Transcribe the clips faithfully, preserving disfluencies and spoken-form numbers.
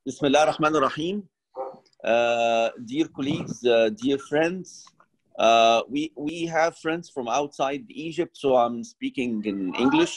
Bismillah ar-Rahman ar-Rahim. Uh, dear colleagues, uh, dear friends, uh, we, we have friends from outside Egypt, so I'm speaking in English.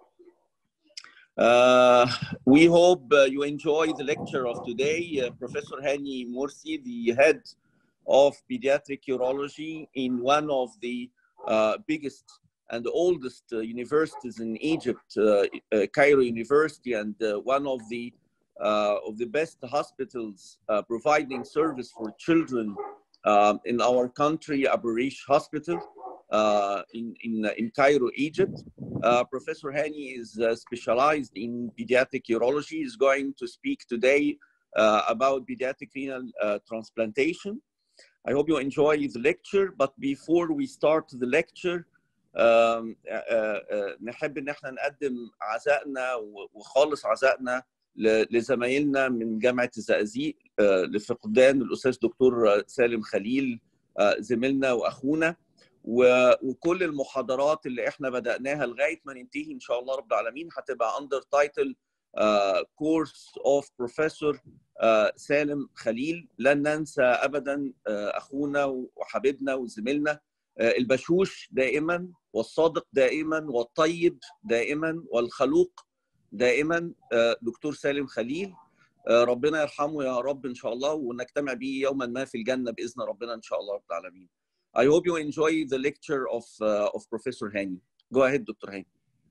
Uh, we hope uh, you enjoy the lecture of today. Uh, Professor Hani Morsi, the head of Pediatric Urology in one of the uh, biggest and oldest uh, universities in Egypt, uh, uh, Cairo University, and uh, one of the Uh, of the best hospitals uh, providing service for children uh, in our country, Abu Rish Hospital uh, in, in, in Cairo, Egypt. Uh, Professor Hani is uh, specialized in pediatric urology. He is going to speak today uh, about pediatric renal uh, transplantation. I hope you enjoy the lecture, but before we start the lecture, um, uh, uh, نحب ان احنا نقدم عزائنا وخالص عزائنا لزمايلنا من جامعة الزقازيق لفقدان الأستاذ دكتور سالم خليل زميلنا وأخونا، وكل المحاضرات اللي احنا بدأناها لغاية ما ننتهي إن شاء الله رب العالمين هتبقى under title course of Professor سالم خليل. لن ننسى أبدا أخونا وحبيبنا وزميلنا البشوش دائما والصادق دائما والطيب دائما والخلوق دائما دكتور سالم خليل. ربنا يرحمه يا رب ان شاء الله، ونجتمع به يوما ما في الجنه باذن ربنا ان شاء الله رب العالمين. I hope you enjoy the lecture of uh, of Professor Hani. Go ahead دكتور هاني.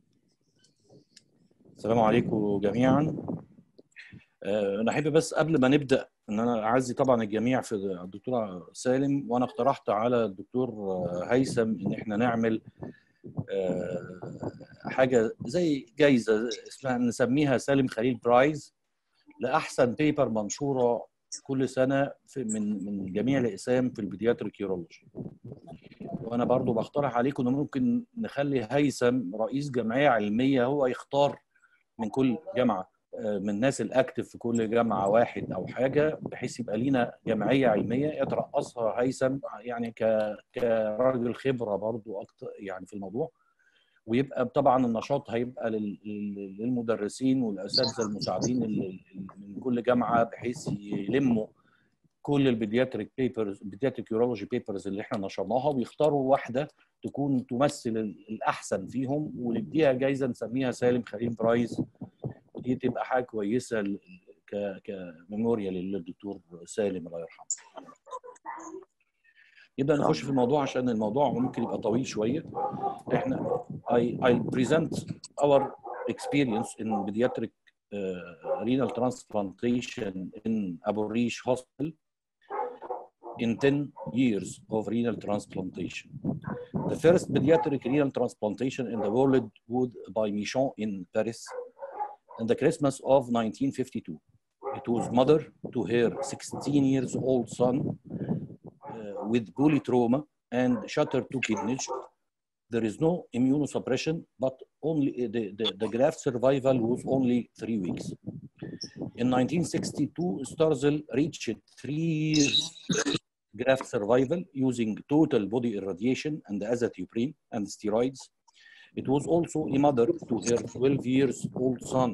السلام عليكم جميعا. انا احب بس قبل ما نبدا ان انا اعزي طبعا الجميع في الدكتور سالم، وانا اقترحت على الدكتور هيثم ان احنا نعمل حاجه زي جايزه اسمها نسميها سالم خليل برايز لاحسن بيبر منشوره كل سنه في من من جميع الاقسام في البيدياتريك يورولوجي. وانا برضو بقترح عليكم ان ممكن نخلي هيثم رئيس جمعيه علميه هو يختار من كل جامعه، من الناس الاكتف في كل جامعه واحد او حاجه، بحيث يبقى لينا جمعيه علميه يترأسها هيثم يعني ك كراجل خبره برضو اكتر يعني في الموضوع. ويبقى طبعا النشاط هيبقى للمدرسين والاساتذه المساعدين من كل جامعه، بحيث يلموا كل البيدياتريك بيبرز البيدياتريك يورولوجي بيبرز اللي احنا نشرناها، ويختاروا واحده تكون تمثل الاحسن فيهم ونديها جايزه نسميها سالم خليل برايز. ودي تبقى حاجه كويسه ك كميموريال للدكتور سالم الله يرحمه. يبدأ نخش في الموضوع عشان الموضوع ممكن يبقى طويل شويه. احنا I I'll present our experience in pediatric uh, renal transplantation in Abu Rish Hospital in ten years of renal transplantation. The first pediatric renal transplantation in the world was by Michon in Paris in the Christmas of nineteen fifty-two. It was mother to her sixteen years old son uh, with polytrauma and shattered two kidneys. There is no immunosuppression, but only the, the, the graft survival was only three weeks. In nineteen sixty-two, Starzl reached three years graft survival using total body irradiation and azathioprine and steroids. It was also a mother to her twelve years old son.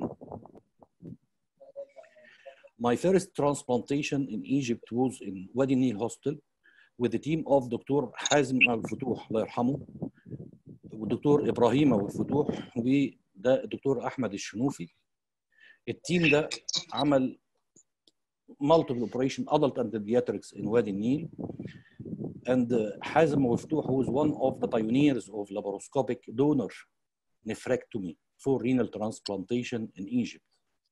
My first transplantation in Egypt was in Wadi Nil Hospital with the team of Doctor Hazm al-Futuh الله يرحمه والدكتور ابراهيم ابو الفتوح وده الدكتور احمد الشنوفي. التيم ده عمل multiple operation adult and pediatrics in Wadi Nil, and Hazm Abu al-Futuh was one of the pioneers of laparoscopic donor nephrectomy for renal transplantation in Egypt.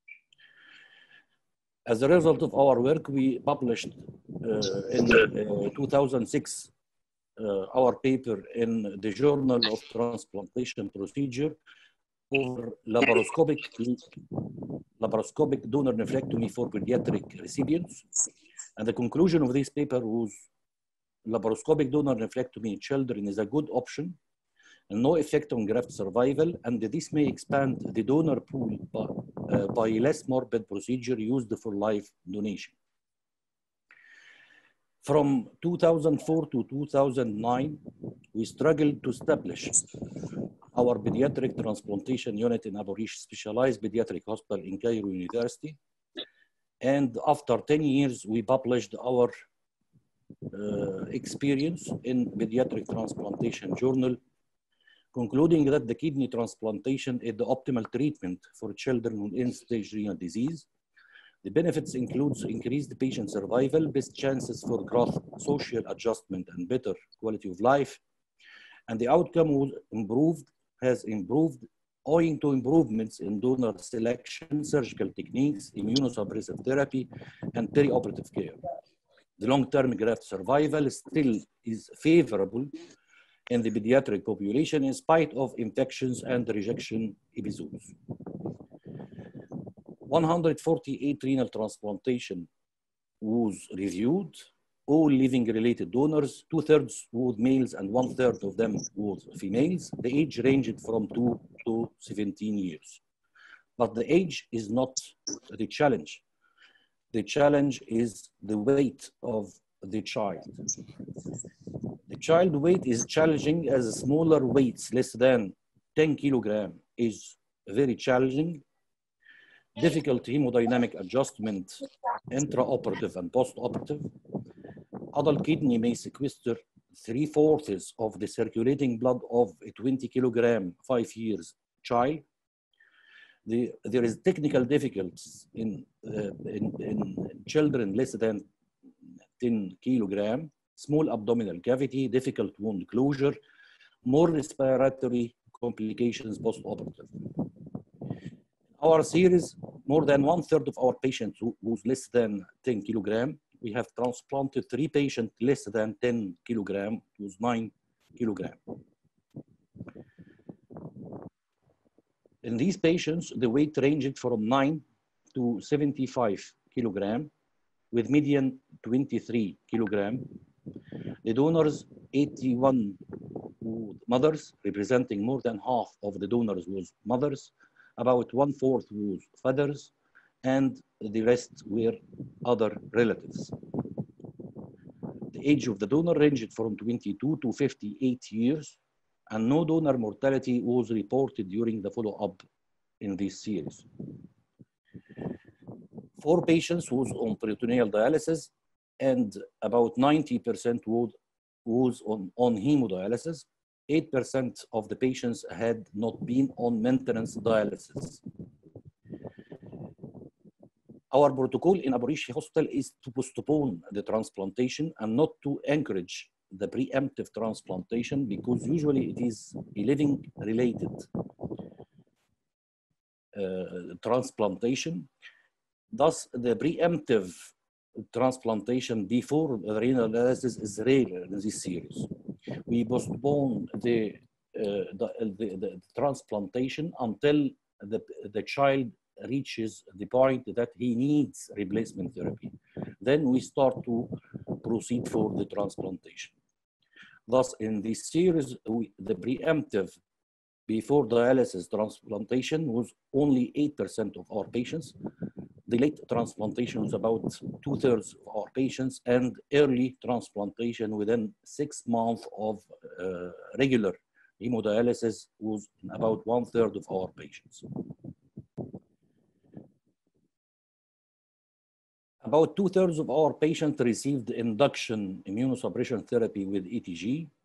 As a result of our work, we published uh, in uh, two thousand six Uh, our paper in the Journal of Transplantation Procedure over laparoscopic, laparoscopic donor nephrectomy for pediatric recipients. And the conclusion of this paper was laparoscopic donor nephrectomy in children is a good option and no effect on graft survival, and this may expand the donor pool by, uh, by less morbid procedure used for live donation. From two thousand four to two thousand nine, we struggled to establish our pediatric transplantation unit in Abu Rish Specialized Pediatric Hospital in Cairo University. And after ten years, we published our uh, experience in Pediatric Transplantation Journal, concluding that the kidney transplantation is the optimal treatment for children with end-stage renal disease. The benefits include increased patient survival, best chances for growth, social adjustment, and better quality of life. And the outcome was improved, has improved owing to improvements in donor selection, surgical techniques, immunosuppressive therapy, and perioperative care. The long-term graft survival still is favorable in the pediatric population in spite of infections and rejection episodes. one hundred forty-eight renal transplantation was reviewed, all living-related donors, two-thirds were males and one-third of them were females. The age ranged from two to seventeen years. But the age is not the challenge. The challenge is the weight of the child. The child weight is challenging as smaller weights, less than ten kilogram, is very challenging. Difficult hemodynamic adjustment, intraoperative and postoperative. Adult kidney may sequester three-fourths of the circulating blood of a twenty kilogram, five years child. The, there is technical difficulties in, uh, in, in children less than ten kilogram, small abdominal cavity, difficult wound closure, more respiratory complications post-operative. Our series, more than one third of our patients who was less than ten kilogram. We have transplanted three patients less than ten kilogram, it was nine kilogram. In these patients, the weight ranged from nine to seventy-five kilogram, with median twenty-three kilogram. The donors, eighty-one mothers, representing more than half of the donors was mothers, about one-fourth was fathers, and the rest were other relatives. The age of the donor ranged from twenty-two to fifty-eight years, and no donor mortality was reported during the follow-up in this series. Four patients was on peritoneal dialysis, and about ninety percent was, was on, on hemodialysis. eight percent of the patients had not been on maintenance dialysis. Our protocol in Abu Rishi Hospital is to postpone the transplantation and not to encourage the preemptive transplantation, because usually it is a living-related uh, transplantation. Thus, the preemptive transplantation before the renal dialysis is rare in this series. We postpone the, uh, the, the, the transplantation until the, the child reaches the point that he needs replacement therapy. Then we start to proceed for the transplantation. Thus, in this series, we, the preemptive before dialysis transplantation was only eight percent of our patients. The late transplantation was about two-thirds of our patients, and early transplantation within six months of uh, regular hemodialysis was about one-third of our patients. About two-thirds of our patients received induction immunosuppression therapy with E T G,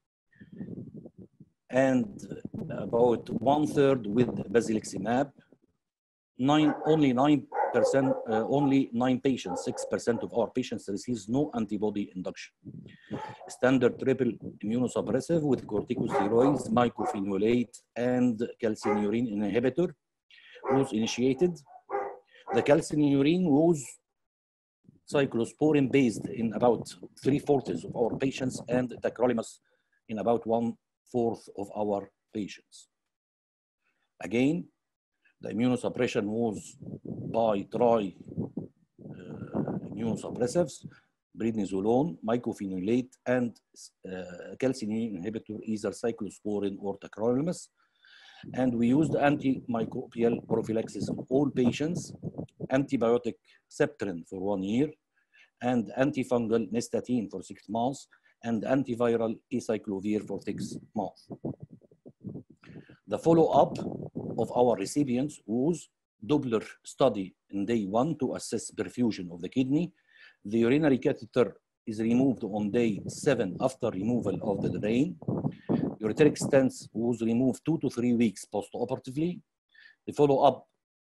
and about one-third with basiliximab. Nine, only nine percent, uh, only nine patients, six percent of our patients receives no antibody induction. Standard triple immunosuppressive with corticosteroids, mycophenolate, and calcineurin inhibitor was initiated. The calcineurin was cyclosporin based in about three-fourths of our patients, and tacrolimus in about one-fourth of our patients. Again, the immunosuppression was by tri uh, immunosuppressives, prednisolone, mycophenolate, and uh, calcineurin inhibitor, either cyclosporin or tacrolimus. And we used antimicrobial prophylaxis in all patients, antibiotic Septrin for one year, and antifungal nystatin for six months, and antiviral acyclovir for six months. The follow-up of our recipients was Doppler study in day one to assess perfusion of the kidney. The urinary catheter is removed on day seven after removal of the drain. Ureteric stents was removed two to three weeks post-operatively. The follow-up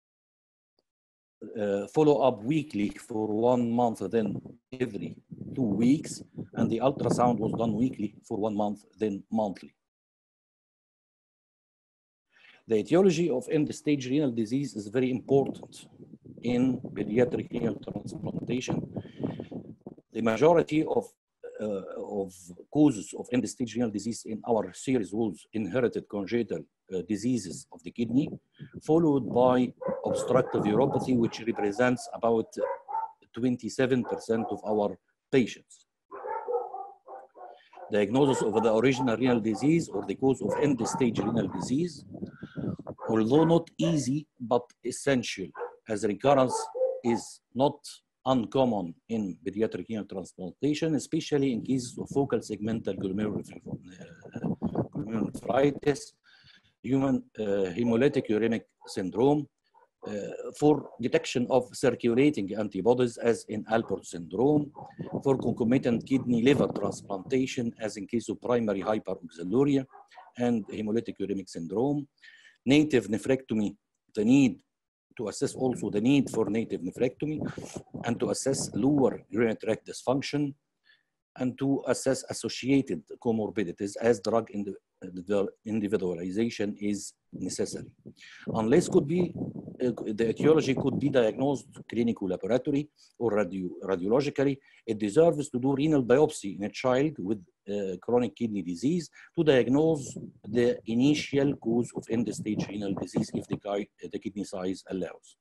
uh, follow-up weekly for one month, then every two weeks, and the ultrasound was done weekly for one month, then monthly. The etiology of end-stage renal disease is very important in pediatric renal transplantation. The majority of, uh, of causes of end-stage renal disease in our series was inherited congenital uh, diseases of the kidney, followed by obstructive uropathy, which represents about twenty-seven percent of our patients. Diagnosis of the original renal disease or the cause of end-stage renal disease, although not easy, but essential, as recurrence is not uncommon in pediatric renal transplantation, especially in cases of focal segmental glomerulonephritis, human uh, hemolytic uremic syndrome, uh, for detection of circulating antibodies as in Alport syndrome, for concomitant kidney liver transplantation as in case of primary hyperoxaluria and hemolytic uremic syndrome, native nephrectomy, the need to assess also the need for native nephrectomy, and to assess lower urinary tract dysfunction, and to assess associated comorbidities as drug individualization is necessary. Unless could be, uh, the etiology could be diagnosed clinical laboratory or radio, radiologically, it deserves to do renal biopsy in a child with uh, chronic kidney disease to diagnose the initial cause of end-stage renal disease if the, the kidney size allows.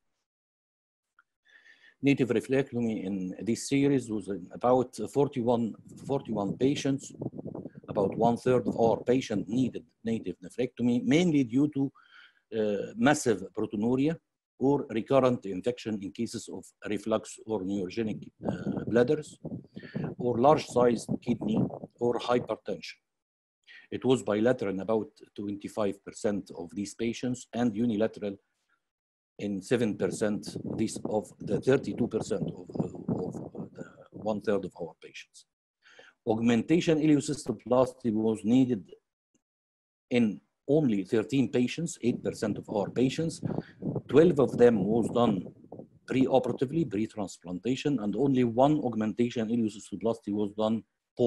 Native nephrectomy in this series was about forty-one, forty-one patients. About one third of our patients needed native nephrectomy, mainly due to uh, massive proteinuria or recurrent infection in cases of reflux or neurogenic uh, bladders, or large-sized kidney or hypertension. It was bilateral in about twenty-five percent of these patients and unilateral in seven percent of the thirty-two percent of, of the one third of our patients. Augmentation ileocystoplasty was needed in only thirteen patients, eight percent of our patients. twelve of them was done pre-operatively, pre-transplantation, and only one augmentation ileocystoplasty was done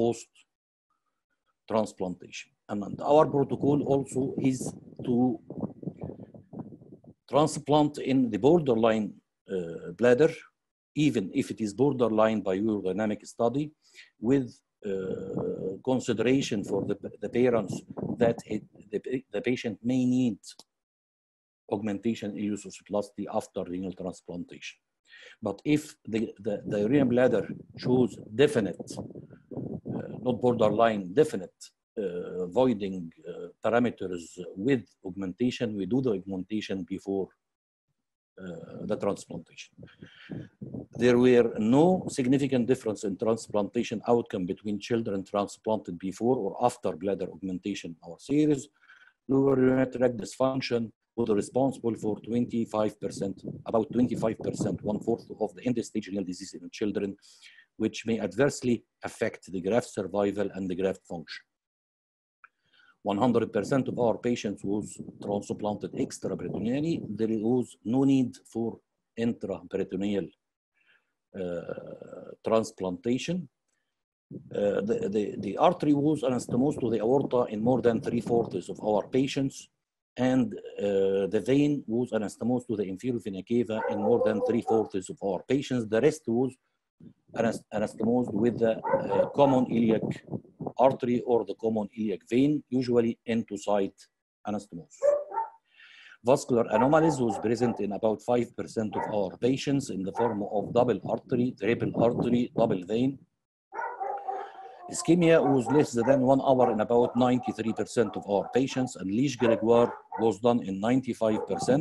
post-transplantation. And our protocol also is to transplant in the borderline uh, bladder, even if it is borderline by urodynamic study, with uh, consideration for the, the parents that it, the, the patient may need augmentation ileocystoplasty after renal transplantation. But if the, the, the renal bladder shows definite, uh, not borderline, definite uh, voiding uh, parameters with augmentation, we do the augmentation before uh, the transplantation. There were no significant difference in transplantation outcome between children transplanted before or after bladder augmentation in our series. Lower urinary tract dysfunction was responsible for twenty-five percent, about twenty-five percent, one-fourth of the end-stage renal disease in children, which may adversely affect the graft survival and the graft function. one hundred percent of our patients was transplanted extraperitoneally. There was no need for intraperitoneal uh, transplantation. Uh, the, the, the artery was anastomosed to the aorta in more than three-fourths of our patients, and uh, the vein was anastomosed to the inferior vena cava in more than three-fourths of our patients. The rest was anastomosed with the uh, common iliac artery or the common iliac vein, usually into-site anastomosis. Vascular anomalies was present in about five percent of our patients in the form of double artery, triple artery, double vein. Ischemia was less than one hour in about ninety-three percent of our patients, and Liege Gregoire was done in ninety-five percent.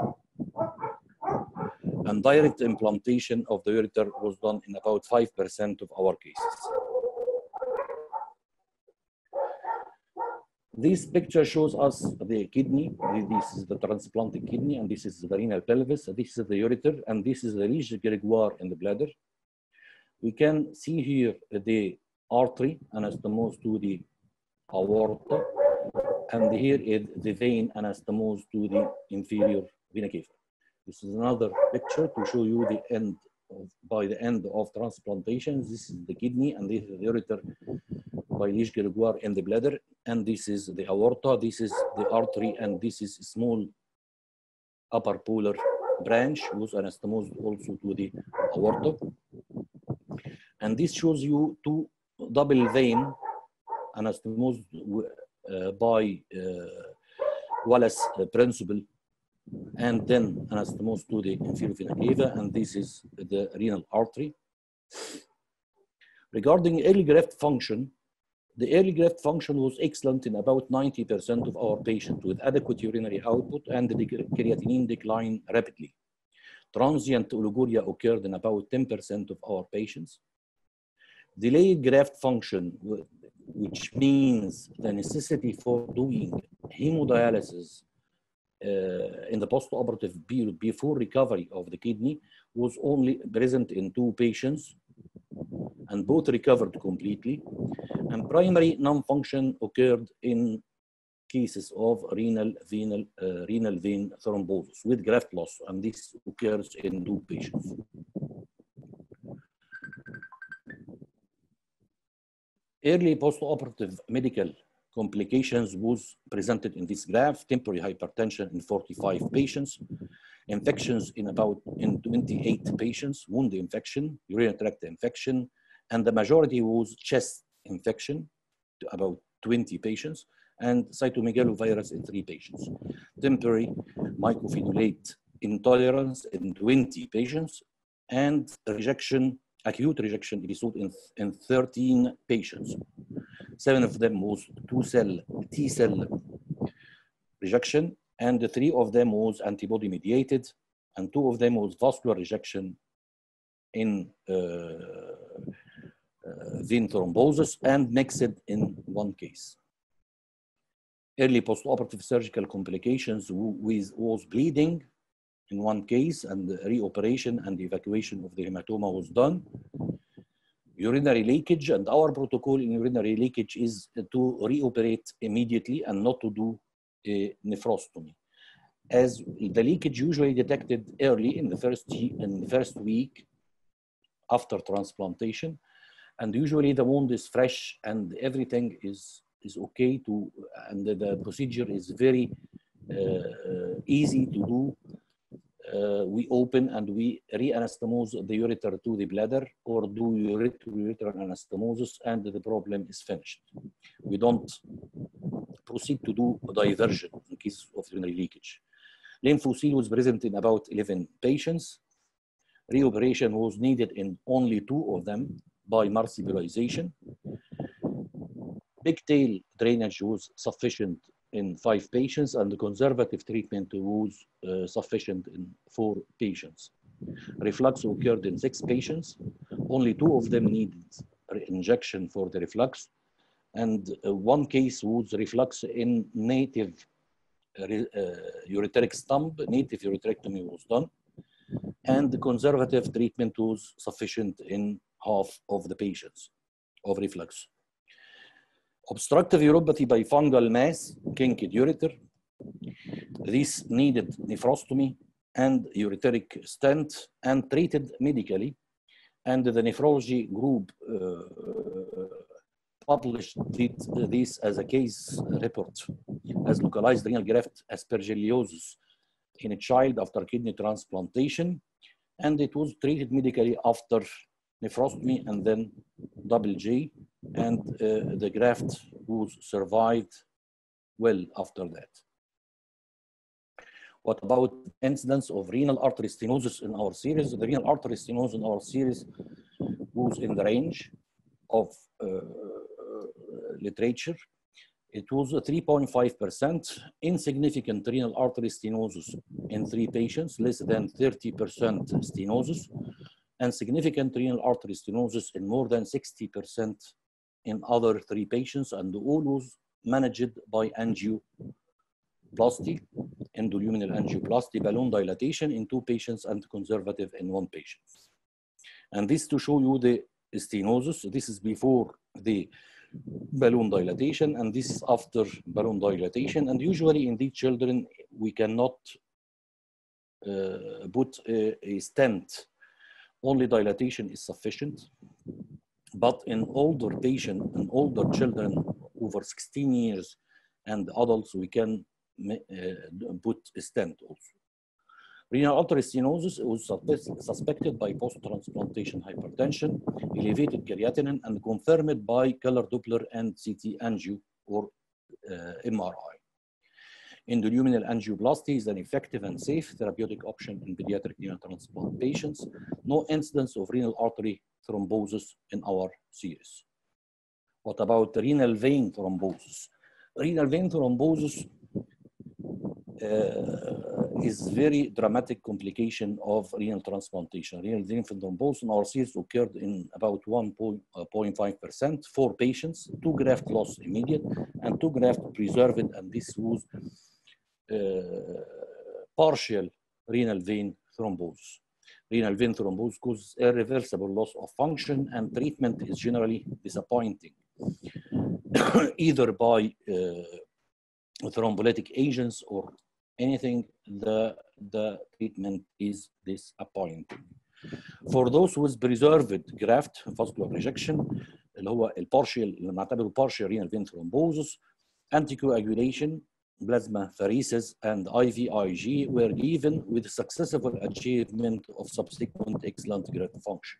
And direct implantation of the ureter was done in about five percent of our cases. This picture shows us the kidney. This is the transplanted kidney, and this is the renal pelvis. This is the ureter, and this is the ridge gregoire in the bladder. We can see here the artery anastomosed to the aorta, and here is the vein anastomosed to the inferior vena cava. This is another picture to show you the end of, by the end of transplantation. This is the kidney, and this is the ureter by ridge gregoire in the bladder, and this is the aorta, this is the artery, and this is a small upper polar branch was anastomosed also to the aorta. And this shows you two double vein anastomosed uh, by uh, Wallace uh, principle, and then anastomosed to the inferior vena cava, and this is the renal artery. Regarding early graft function, the early graft function was excellent in about ninety percent of our patients with adequate urinary output, and the creatinine declined rapidly. Transient oliguria occurred in about ten percent of our patients. Delayed graft function, which means the necessity for doing hemodialysis uh, in the postoperative period before recovery of the kidney, was only present in two patients, and both recovered completely. And primary non-function occurred in cases of renal venal uh, renal vein thrombosis with graft loss, and this occurs in two patients. Early postoperative medical complications was presented in this graph: temporary hypertension in forty-five patients, infections in about in twenty-eight patients, wound infection, urinary tract infection, and the majority was chest infection, to about twenty patients, and cytomegalovirus in three patients. Temporary mycophenolate intolerance in twenty patients, and rejection, acute rejection episode in, in thirteen patients. Seven of them was two-cell T-cell rejection, and three of them was antibody mediated, and two of them was vascular rejection in uh, uh, vein thrombosis, and mixed in one case. Early postoperative surgical complications with was bleeding in one case, and reoperation and evacuation of the hematoma was done. Urinary leakage, and our protocol in urinary leakage is to reoperate immediately and not to do a nephrostomy, as the leakage usually detected early in the first in the first week after transplantation, and usually the wound is fresh and everything is is okay to, and the, the procedure is very uh, easy to do. Uh, we open and we re-anastomose the ureter to the bladder, or do ureteral anastomosis, and the problem is finished. We don't proceed to do diversion in case of urinary leakage. Lymphocyte was present in about eleven patients. Reoperation was needed in only two of them by marsupialization. Pigtail drainage was sufficient in five patients, and the conservative treatment was uh, sufficient in four patients. Reflux occurred in six patients. Only two of them needed injection for the reflux, and uh, one case was reflux in native uh, ureteric stump. Native ureterectomy was done, and the conservative treatment was sufficient in half of the patients of reflux. Obstructive uropathy by fungal mass, kinked ureter. This needed nephrostomy and ureteric stent, and treated medically. And the nephrology group uh, published this as a case report as localized renal graft aspergillosis in a child after kidney transplantation, and it was treated medically after nephrostomy and then double J, and uh, the graft was survived well after that. What about incidence of renal artery stenosis in our series? The renal artery stenosis in our series was in the range of uh, literature. It was three point five percent, insignificant renal artery stenosis in three patients, less than thirty percent stenosis, and significant renal artery stenosis in more than sixty percent in other three patients, and all was managed by angioplasty, endoluminal angioplasty, balloon dilatation in two patients and conservative in one patient. And this to show you the stenosis. This is before the balloon dilatation, and this is after balloon dilatation. And usually in these children, we cannot uh, put a, a stent. Only dilatation is sufficient. But in older patients, in older children over sixteen years and adults, we can uh, put a stent also. Renal artery stenosis was suspected by post-transplantation hypertension, elevated creatinine, and confirmed by color Doppler and C T angio or uh, M R I. Endoluminal angioplasty is an effective and safe therapeutic option in pediatric renal transplant patients. No incidence of renal artery thrombosis in our series. What about renal vein thrombosis? Renal vein thrombosis Uh, is very dramatic complication of renal transplantation. Renal vein thrombosis in our series occurred in about one point five percent, four patients, two graft loss immediate, and two graft preserved, and this was uh, partial renal vein thrombosis. Renal vein thrombosis causes irreversible loss of function, and treatment is generally disappointing, either by uh, thrombolytic agents or anything. The, the treatment is disappointing. For those with preserved graft vascular rejection, اللي هو البارشال اللي نعتبره partial renal vein thrombosis, anticoagulation, plasmapheresis, and I V I G were given with successful achievement of subsequent excellent graft function.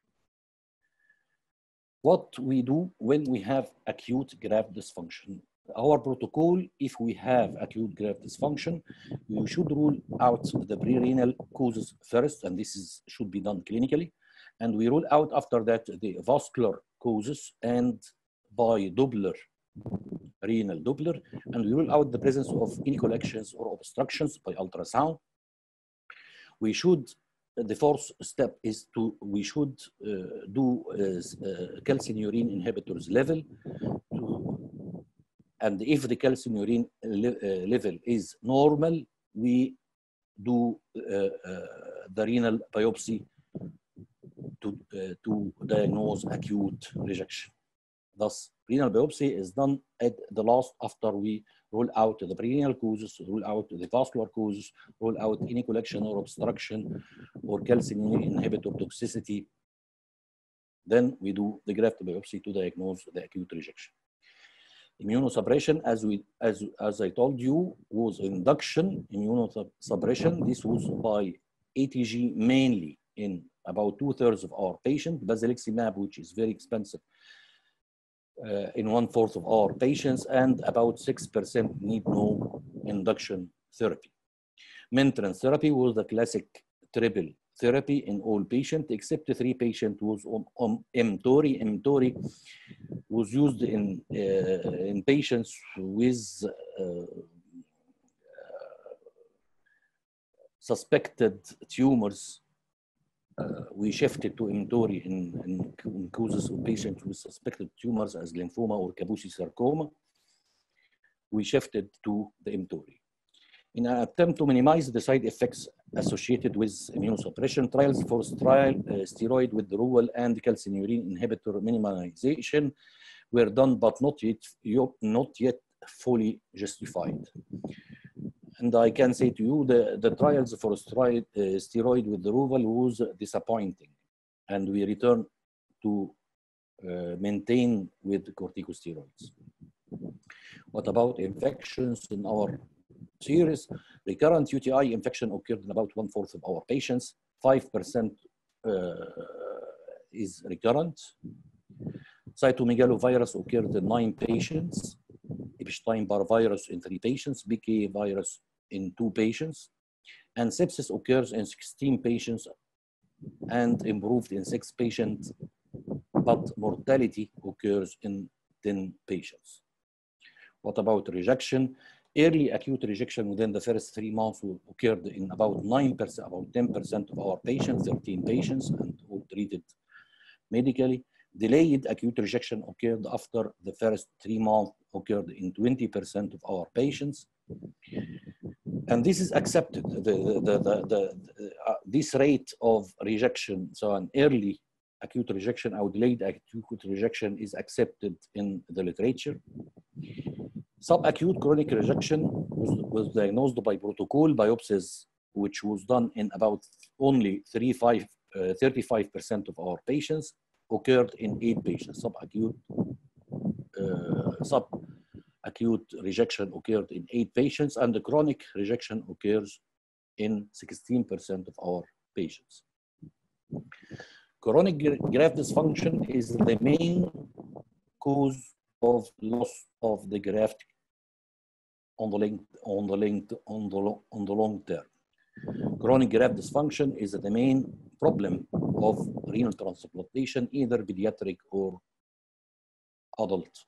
What we do when we have acute graft dysfunction? Our protocol, if we have acute graft dysfunction, we should rule out the pre-renal causes first, and this is, should be done clinically. And we rule out after that the vascular causes and by Doppler, renal Doppler, and we rule out the presence of any collections or obstructions by ultrasound. We should, the fourth step is to, we should uh, do uh, uh, calcineurin inhibitors level to, and if the calcineurin le uh, level is normal, we do uh, uh, the renal biopsy to, uh, to diagnose acute rejection. Thus, renal biopsy is done at the last after we rule out the prerenal causes, rule out the vascular causes, rule out any collection or obstruction or calcineurin inhibitor toxicity. Then we do the graft biopsy to diagnose the acute rejection. Immunosuppression, as we as as I told you, was induction immunosuppression. This was by A T G mainly in about two thirds of our patients. Basiliximab, which is very expensive, uh, in one fourth of our patients, and about six percent need no induction therapy. Maintenance therapy was the classic triple therapy in all patients, except three patients was on, on mTORI. mTORI was used in, uh, in patients with uh, uh, suspected tumors. Uh, we shifted to mTORI in, in, in causes of patients with suspected tumors as lymphoma or Kaposi sarcoma. We shifted to the mTORI. In an attempt to minimize the side effects associated with immunosuppression, trials for trial, uh, steroid withdrawal and calcineurin inhibitor minimization were done, but not yet, not yet fully justified. And I can say to you, the, the trials for steroid, uh, steroid withdrawal was disappointing, and we return to uh, maintain with corticosteroids. What about infections in our series? Recurrent U T I infection occurred in about one fourth of our patients. five percent uh, is recurrent. Cytomegalovirus occurred in nine patients. Epstein-Barr virus in three patients. B K virus in two patients. And sepsis occurs in sixteen patients and improved in six patients, but mortality occurs in ten patients. What about rejection? Early acute rejection within the first three months occurred in about nine percent, about ten percent of our patients, thirteen patients, and all treated medically. Delayed acute rejection occurred after the first three months occurred in twenty percent of our patients. And this is accepted. The, the, the, the, the, uh, this rate of rejection, so an early acute rejection or delayed acute rejection, is accepted in the literature. Subacute chronic rejection was, was diagnosed by protocol biopsies, which was done in about only thirty-five percent of our patients, occurred in eight patients. Subacute uh, subacute rejection occurred in eight patients, and the chronic rejection occurs in sixteen percent of our patients. Chronic graft dysfunction is the main cause of loss of the graft on the long, on the long, on the long, on the long term. Chronic graft dysfunction is the main problem of renal transplantation, either pediatric or adult.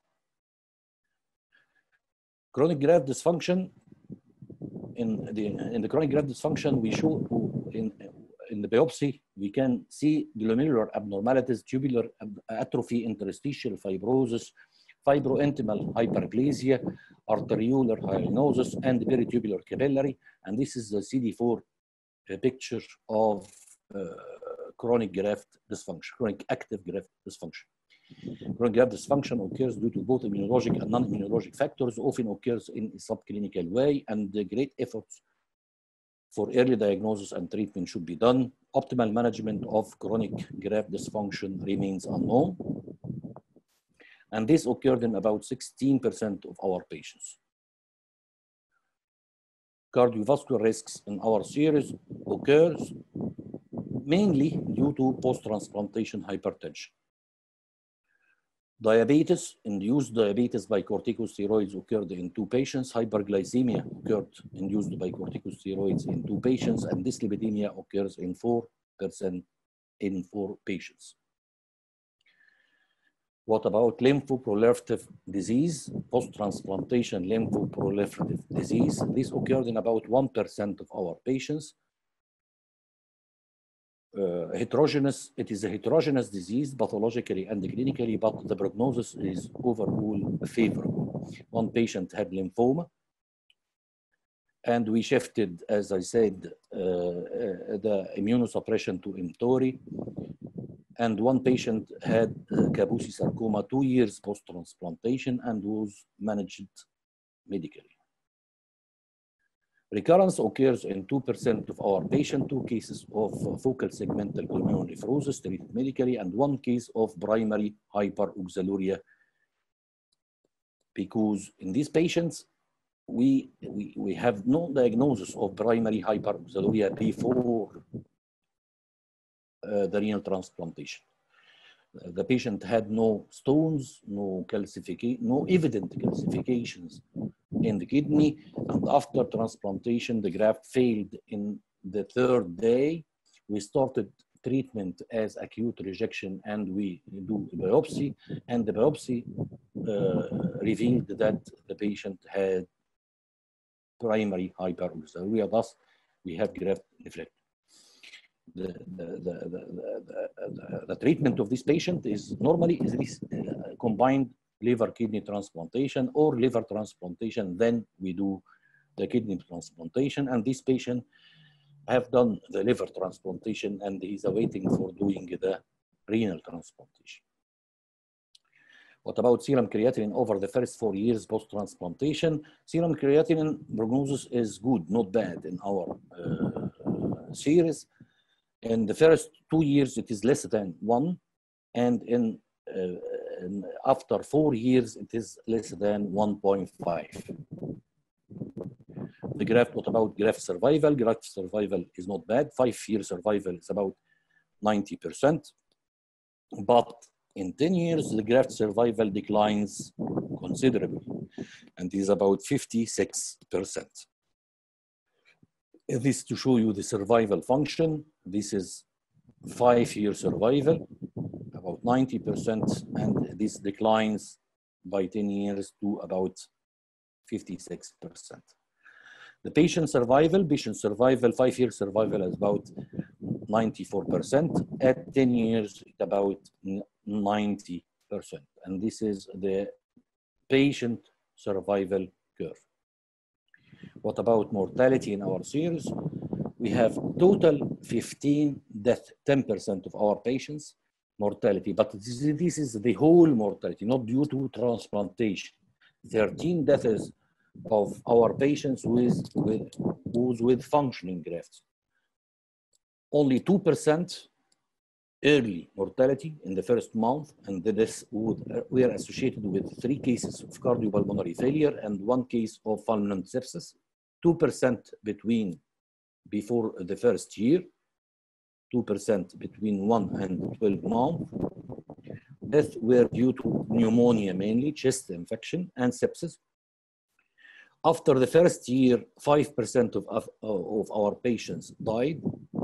Chronic graft dysfunction, in the in the chronic graft dysfunction, we show in in the biopsy we can see glomerular abnormalities, tubular atrophy, interstitial fibrosis, fibrointimal hyperplasia, arteriolar hyalinosis, and peritubular capillary. And this is the C D four picture of uh, chronic graft dysfunction, chronic active graft dysfunction. Chronic graft dysfunction occurs due to both immunologic and non-immunologic factors, often occurs in a subclinical way, and the great efforts for early diagnosis and treatment should be done. Optimal management of chronic graft dysfunction remains unknown, and this occurred in about sixteen percent of our patients. Cardiovascular risks in our series occurs mainly due to post-transplantation hypertension. Diabetes, induced diabetes by corticosteroids occurred in two patients. Hyperglycemia occurred induced by corticosteroids in two patients, and dyslipidemia occurs in four percent in four patients. What about lymphoproliferative disease? Post-transplantation lymphoproliferative disease. This occurred in about one percent of our patients. Uh, heterogeneous, it is a heterogeneous disease pathologically and clinically, but the prognosis is overall favorable. One patient had lymphoma, and we shifted, as I said, uh, uh, the immunosuppression to ImmTOR. And one patient had uh, Kaposi sarcoma two years post-transplantation and was managed medically. Recurrence occurs in two percent of our patients, two cases of focal segmental glomerulonephrosis treated medically, and one case of primary hyperoxaluria, because in these patients, we, we, we have no diagnosis of primary hyperoxaluria before uh, the renal transplantation. The patient had no stones, no calcification, no evident calcifications in the kidney, and after transplantation, the graft failed in the third day. We started treatment as acute rejection, and we do a biopsy, and the biopsy uh, revealed that the patient had primary hyperoxaluria. Thus, we have graft deflect. The, the, the, the, the, the treatment of this patient is normally is this uh, combined liver kidney transplantation or liver transplantation. Then we do the kidney transplantation, and this patient have done the liver transplantation and is awaiting for doing the renal transplantation. What about serum creatinine over the first four years post-transplantation? Serum creatinine prognosis is good, not bad in our uh, series. In the first two years, it is less than one, and in, uh, in after four years, it is less than one point five. The graft, what about graft survival? Graft survival is not bad. Five-year survival is about ninety percent, but in ten years, the graft survival declines considerably, and is about fifty-six percent. This to show you the survival function. This is five-year survival, about ninety percent, and this declines by ten years to about fifty-six percent. The patient survival, patient survival, five-year survival is about ninety-four percent. At ten years, it's about ninety percent. And this is the patient survival curve. What about mortality in our series? We have total fifteen deaths, ten percent of our patients mortality, but this, this is the whole mortality, not due to transplantation. thirteen deaths of our patients with, with, with functioning grafts. Only two percent early mortality in the first month, and the deaths were associated with three cases of cardiopulmonary failure and one case of fulminant sepsis. two percent between before the first year, two percent between one and twelve months. Deaths were due to pneumonia mainly, chest infection, and sepsis. After the first year, five percent of, of, of our patients died.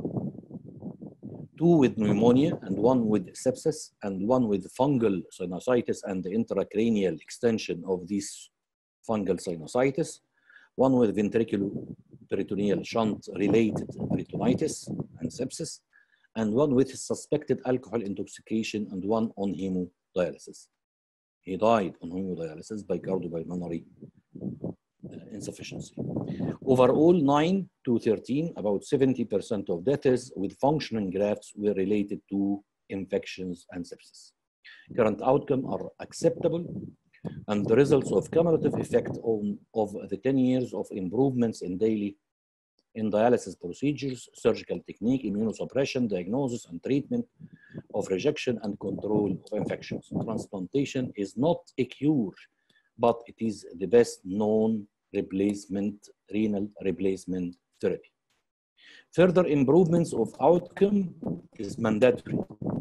Two with pneumonia and one with sepsis and one with fungal sinusitis and the intracranial extension of this fungal sinusitis. One with ventriculoperitoneal shunt related peritonitis and sepsis, and one with suspected alcohol intoxication and one on hemodialysis. He died on hemodialysis by cardiopulmonary insufficiency. Overall, nine to thirteen, about seventy percent of deaths with functioning grafts were related to infections and sepsis. Current outcomes are acceptable, and the results of cumulative effect on, of the ten years of improvements in daily in dialysis procedures, surgical technique, immunosuppression, diagnosis and treatment of rejection and control of infections. Transplantation is not a cure, but it is the best known replacement, renal replacement therapy. Further improvements of outcome is mandatory.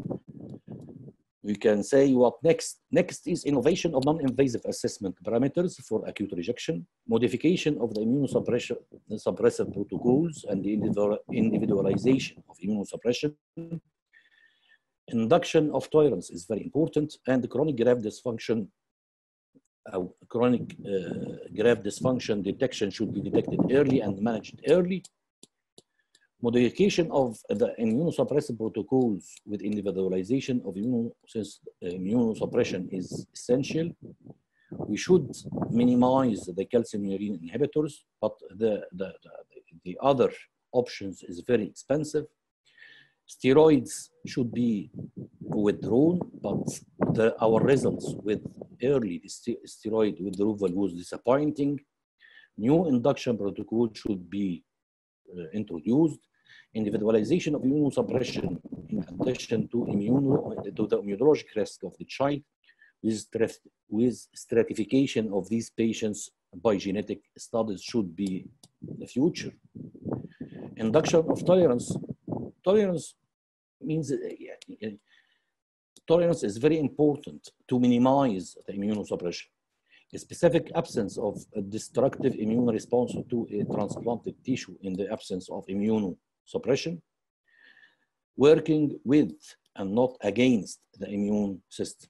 We can say what next? Next is innovation of non-invasive assessment parameters for acute rejection, modification of the immunosuppression suppressive protocols and the individualization of immunosuppression. Induction of tolerance is very important, and chronic graft dysfunction, uh, chronic uh, graft dysfunction detection should be detected early and managed early. Modification of the immunosuppressive protocols with individualization of immunosuppression is essential. We should minimize the calcium urine inhibitors, but the, the, the, the other options is very expensive. Steroids should be withdrawn, but the, our results with early steroid withdrawal was disappointing. New induction protocol should be uh, introduced. Individualization of immunosuppression in addition to, immuno, to the immunologic risk of the child with, with stratification of these patients by genetic studies should be the future. Induction of tolerance. Tolerance means uh, tolerance is very important to minimize the immunosuppression. A specific absence of a destructive immune response to a transplanted tissue in the absence of immunosuppression, working with and not against the immune system.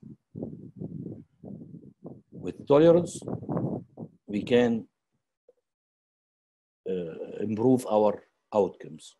With tolerance, we can uh, improve our outcomes.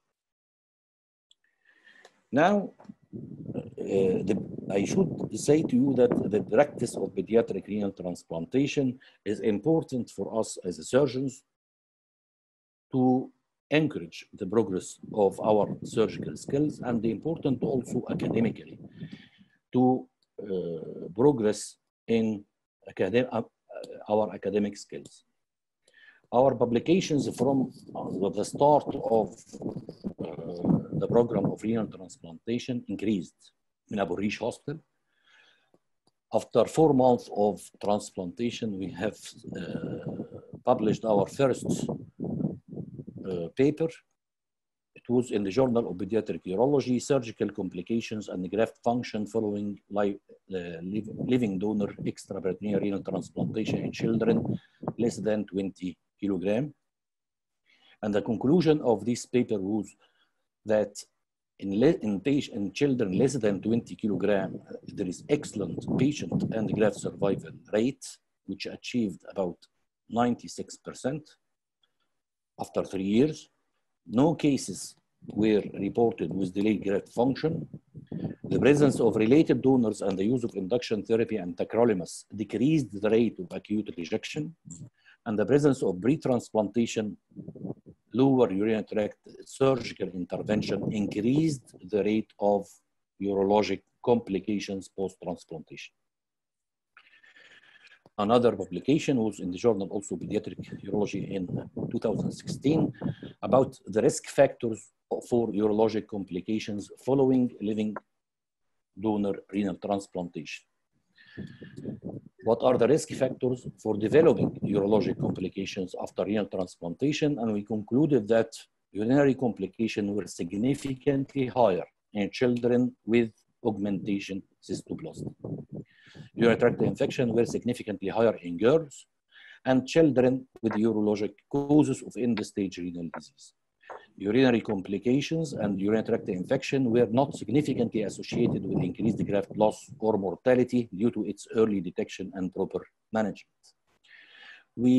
Now, uh, the, I should say to you that the practice of pediatric renal transplantation is important for us as surgeons to encourage the progress of our surgical skills, and important also academically to uh, progress in academic, uh, our academic skills. Our publications from uh, the start of uh, the program of renal transplantation increased in Abu Rish Hospital. After four months of transplantation, we have uh, published our first uh, paper. It was in the Journal of Pediatric Urology, Surgical Complications and Graft Function following live, uh, living donor extraperitoneal renal transplantation in children less than twenty kilograms. And the conclusion of this paper was that in, in, patient, in children less than twenty kilograms, there is excellent patient and graft survival rate, which achieved about ninety-six percent after three years. No cases were reported with delayed graft function. The presence of related donors and the use of induction therapy and tacrolimus decreased the rate of acute rejection, and the presence of pre-transplantation lower urinary tract surgical intervention increased the rate of urologic complications post-transplantation. Another publication was in the journal also Pediatric Urology in two thousand sixteen about the risk factors for urologic complications following living donor renal transplantation. What are the risk factors for developing urologic complications after renal transplantation? And we concluded that urinary complications were significantly higher in children with augmentation cystoplasty. Urinary tract infection were significantly higher in girls and children with urologic causes of end-stage renal disease. Urinary complications and urinary tract infection were not significantly associated with increased graft loss or mortality due to its early detection and proper management. We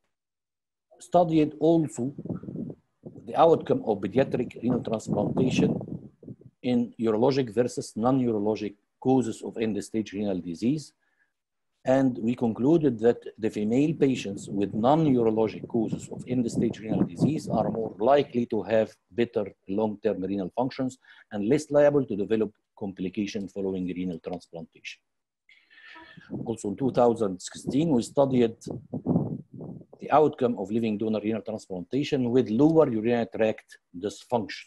studied also the outcome of pediatric renal transplantation in urologic versus non-urologic causes of end-stage renal disease. And we concluded that the female patients with non-urologic causes of end-stage renal disease are more likely to have better long-term renal functions and less liable to develop complications following renal transplantation. Also in two thousand sixteen, we studied the outcome of living donor renal transplantation with lower urinary tract dysfunction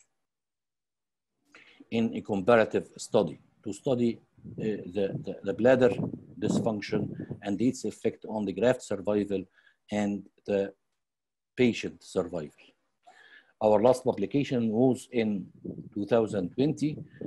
in a comparative study to study uh, the, the, the bladder dysfunction and its effect on the graft survival and the patient survival. Our last publication was in two thousand twenty,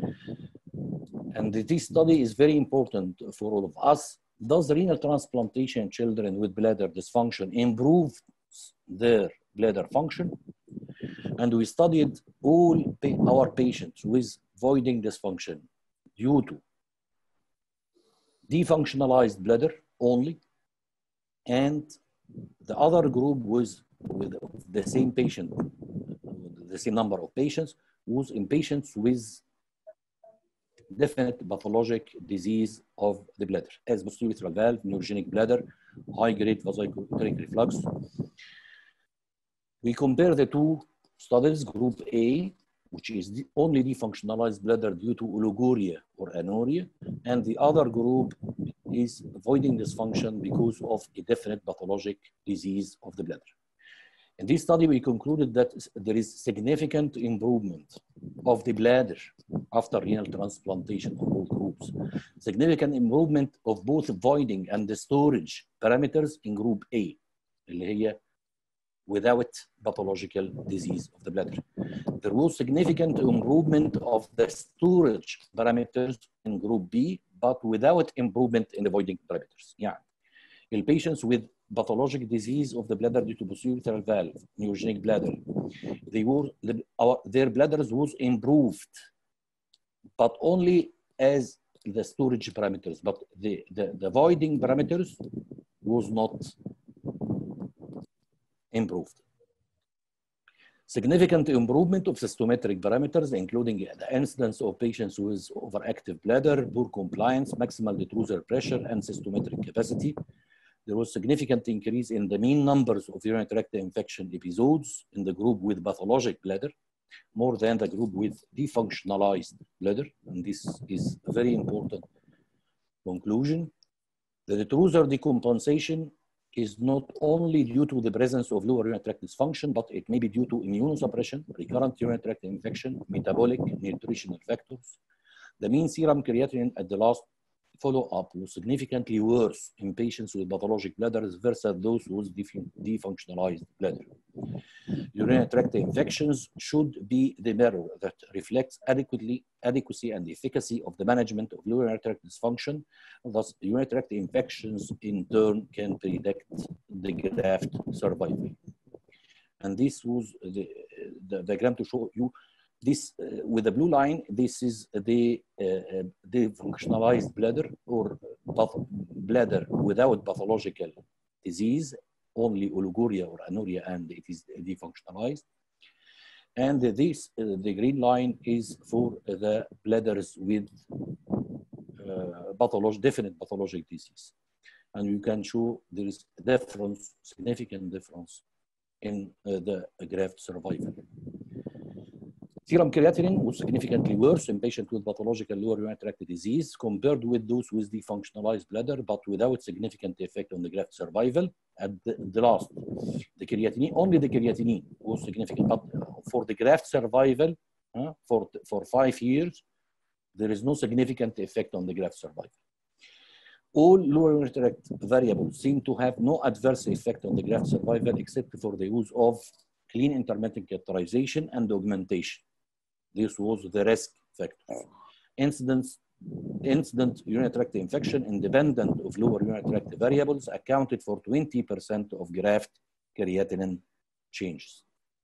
and this study is very important for all of us. Does renal transplantation in children with bladder dysfunction improve their bladder function? And we studied all our patients with voiding dysfunction due to defunctionalized bladder only, and the other group was with the same patient, the same number of patients, was in patients with definite pathologic disease of the bladder, as posterior valve, neurogenic bladder, high-grade vasochoric reflux. We compare the two studies, group A, which is the only defunctionalized bladder due to oliguria or anuria, and the other group is voiding dysfunction because of a definite pathologic disease of the bladder. In this study, we concluded that there is significant improvement of the bladder after renal transplantation of both groups. Significant improvement of both voiding and the storage parameters in group A, اللي هي without pathological disease of the bladder. There was significant improvement of the storage parameters in group B, but without improvement in the voiding parameters. Yeah. In patients with pathologic disease of the bladder due to posterior valve, neurogenic bladder, they were, the, our, their bladders was improved, but only as the storage parameters, but the, the, the voiding parameters was not improved. Significant improvement of cystometric parameters, including the incidence of patients with overactive bladder, poor compliance, maximal detrusor pressure, and cystometric capacity. There was significant increase in the mean numbers of urinary tract infection episodes in the group with pathologic bladder, more than the group with defunctionalized bladder. And this is a very important conclusion. The detrusor decompensation is not only due to the presence of lower urinary tract dysfunction, but it may be due to immunosuppression, recurrent urinary tract infection, metabolic, nutritional factors. The mean serum creatinine at the last follow-up was significantly worse in patients with pathologic bladders versus those with defunctionalized bladder. Urinary tract infections should be the mirror that reflects adequately, adequacy and efficacy of the management of urinary tract dysfunction. Thus, urinary tract infections in turn can predict the graft survival. And this was the, the diagram to show you this uh, with the blue line. This is the uh, the functionalized bladder or bladder without pathological disease, only oliguria or anuria, and it is defunctionalized. And this, uh, the green line is for the bladders with uh, pathology, definite pathologic disease. And you can show there is a difference, significant difference in uh, the graft survival. Serum creatinine was significantly worse in patients with pathological lower urinary tract disease compared with those with defunctionalized bladder, but without significant effect on the graft survival. At the, the last, the creatinine, only the creatinine was significant, but for the graft survival, uh, for, for five years, there is no significant effect on the graft survival. All lower urinary tract variables seem to have no adverse effect on the graft survival except for the use of clean intermittent catheterization and augmentation. This was the risk factor. Incidence, incident urinary tract infection independent of lower urinary tract variables accounted for twenty percent of graft creatinine changes.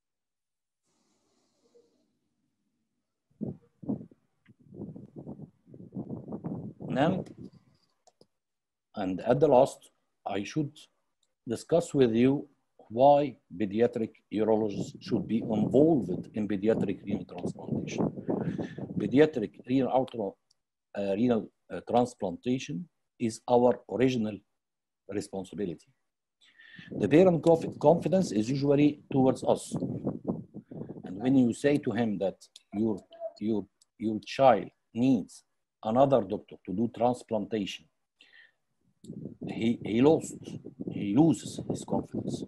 Now, and at the last, I should discuss with you why pediatric urologists should be involved in pediatric renal transplantation. Pediatric renal, uh, renal uh, transplantation is our original responsibility. The parent confidence is usually towards us. And when you say to him that your, your, your child needs another doctor to do transplantation, he, he lost, he loses his confidence.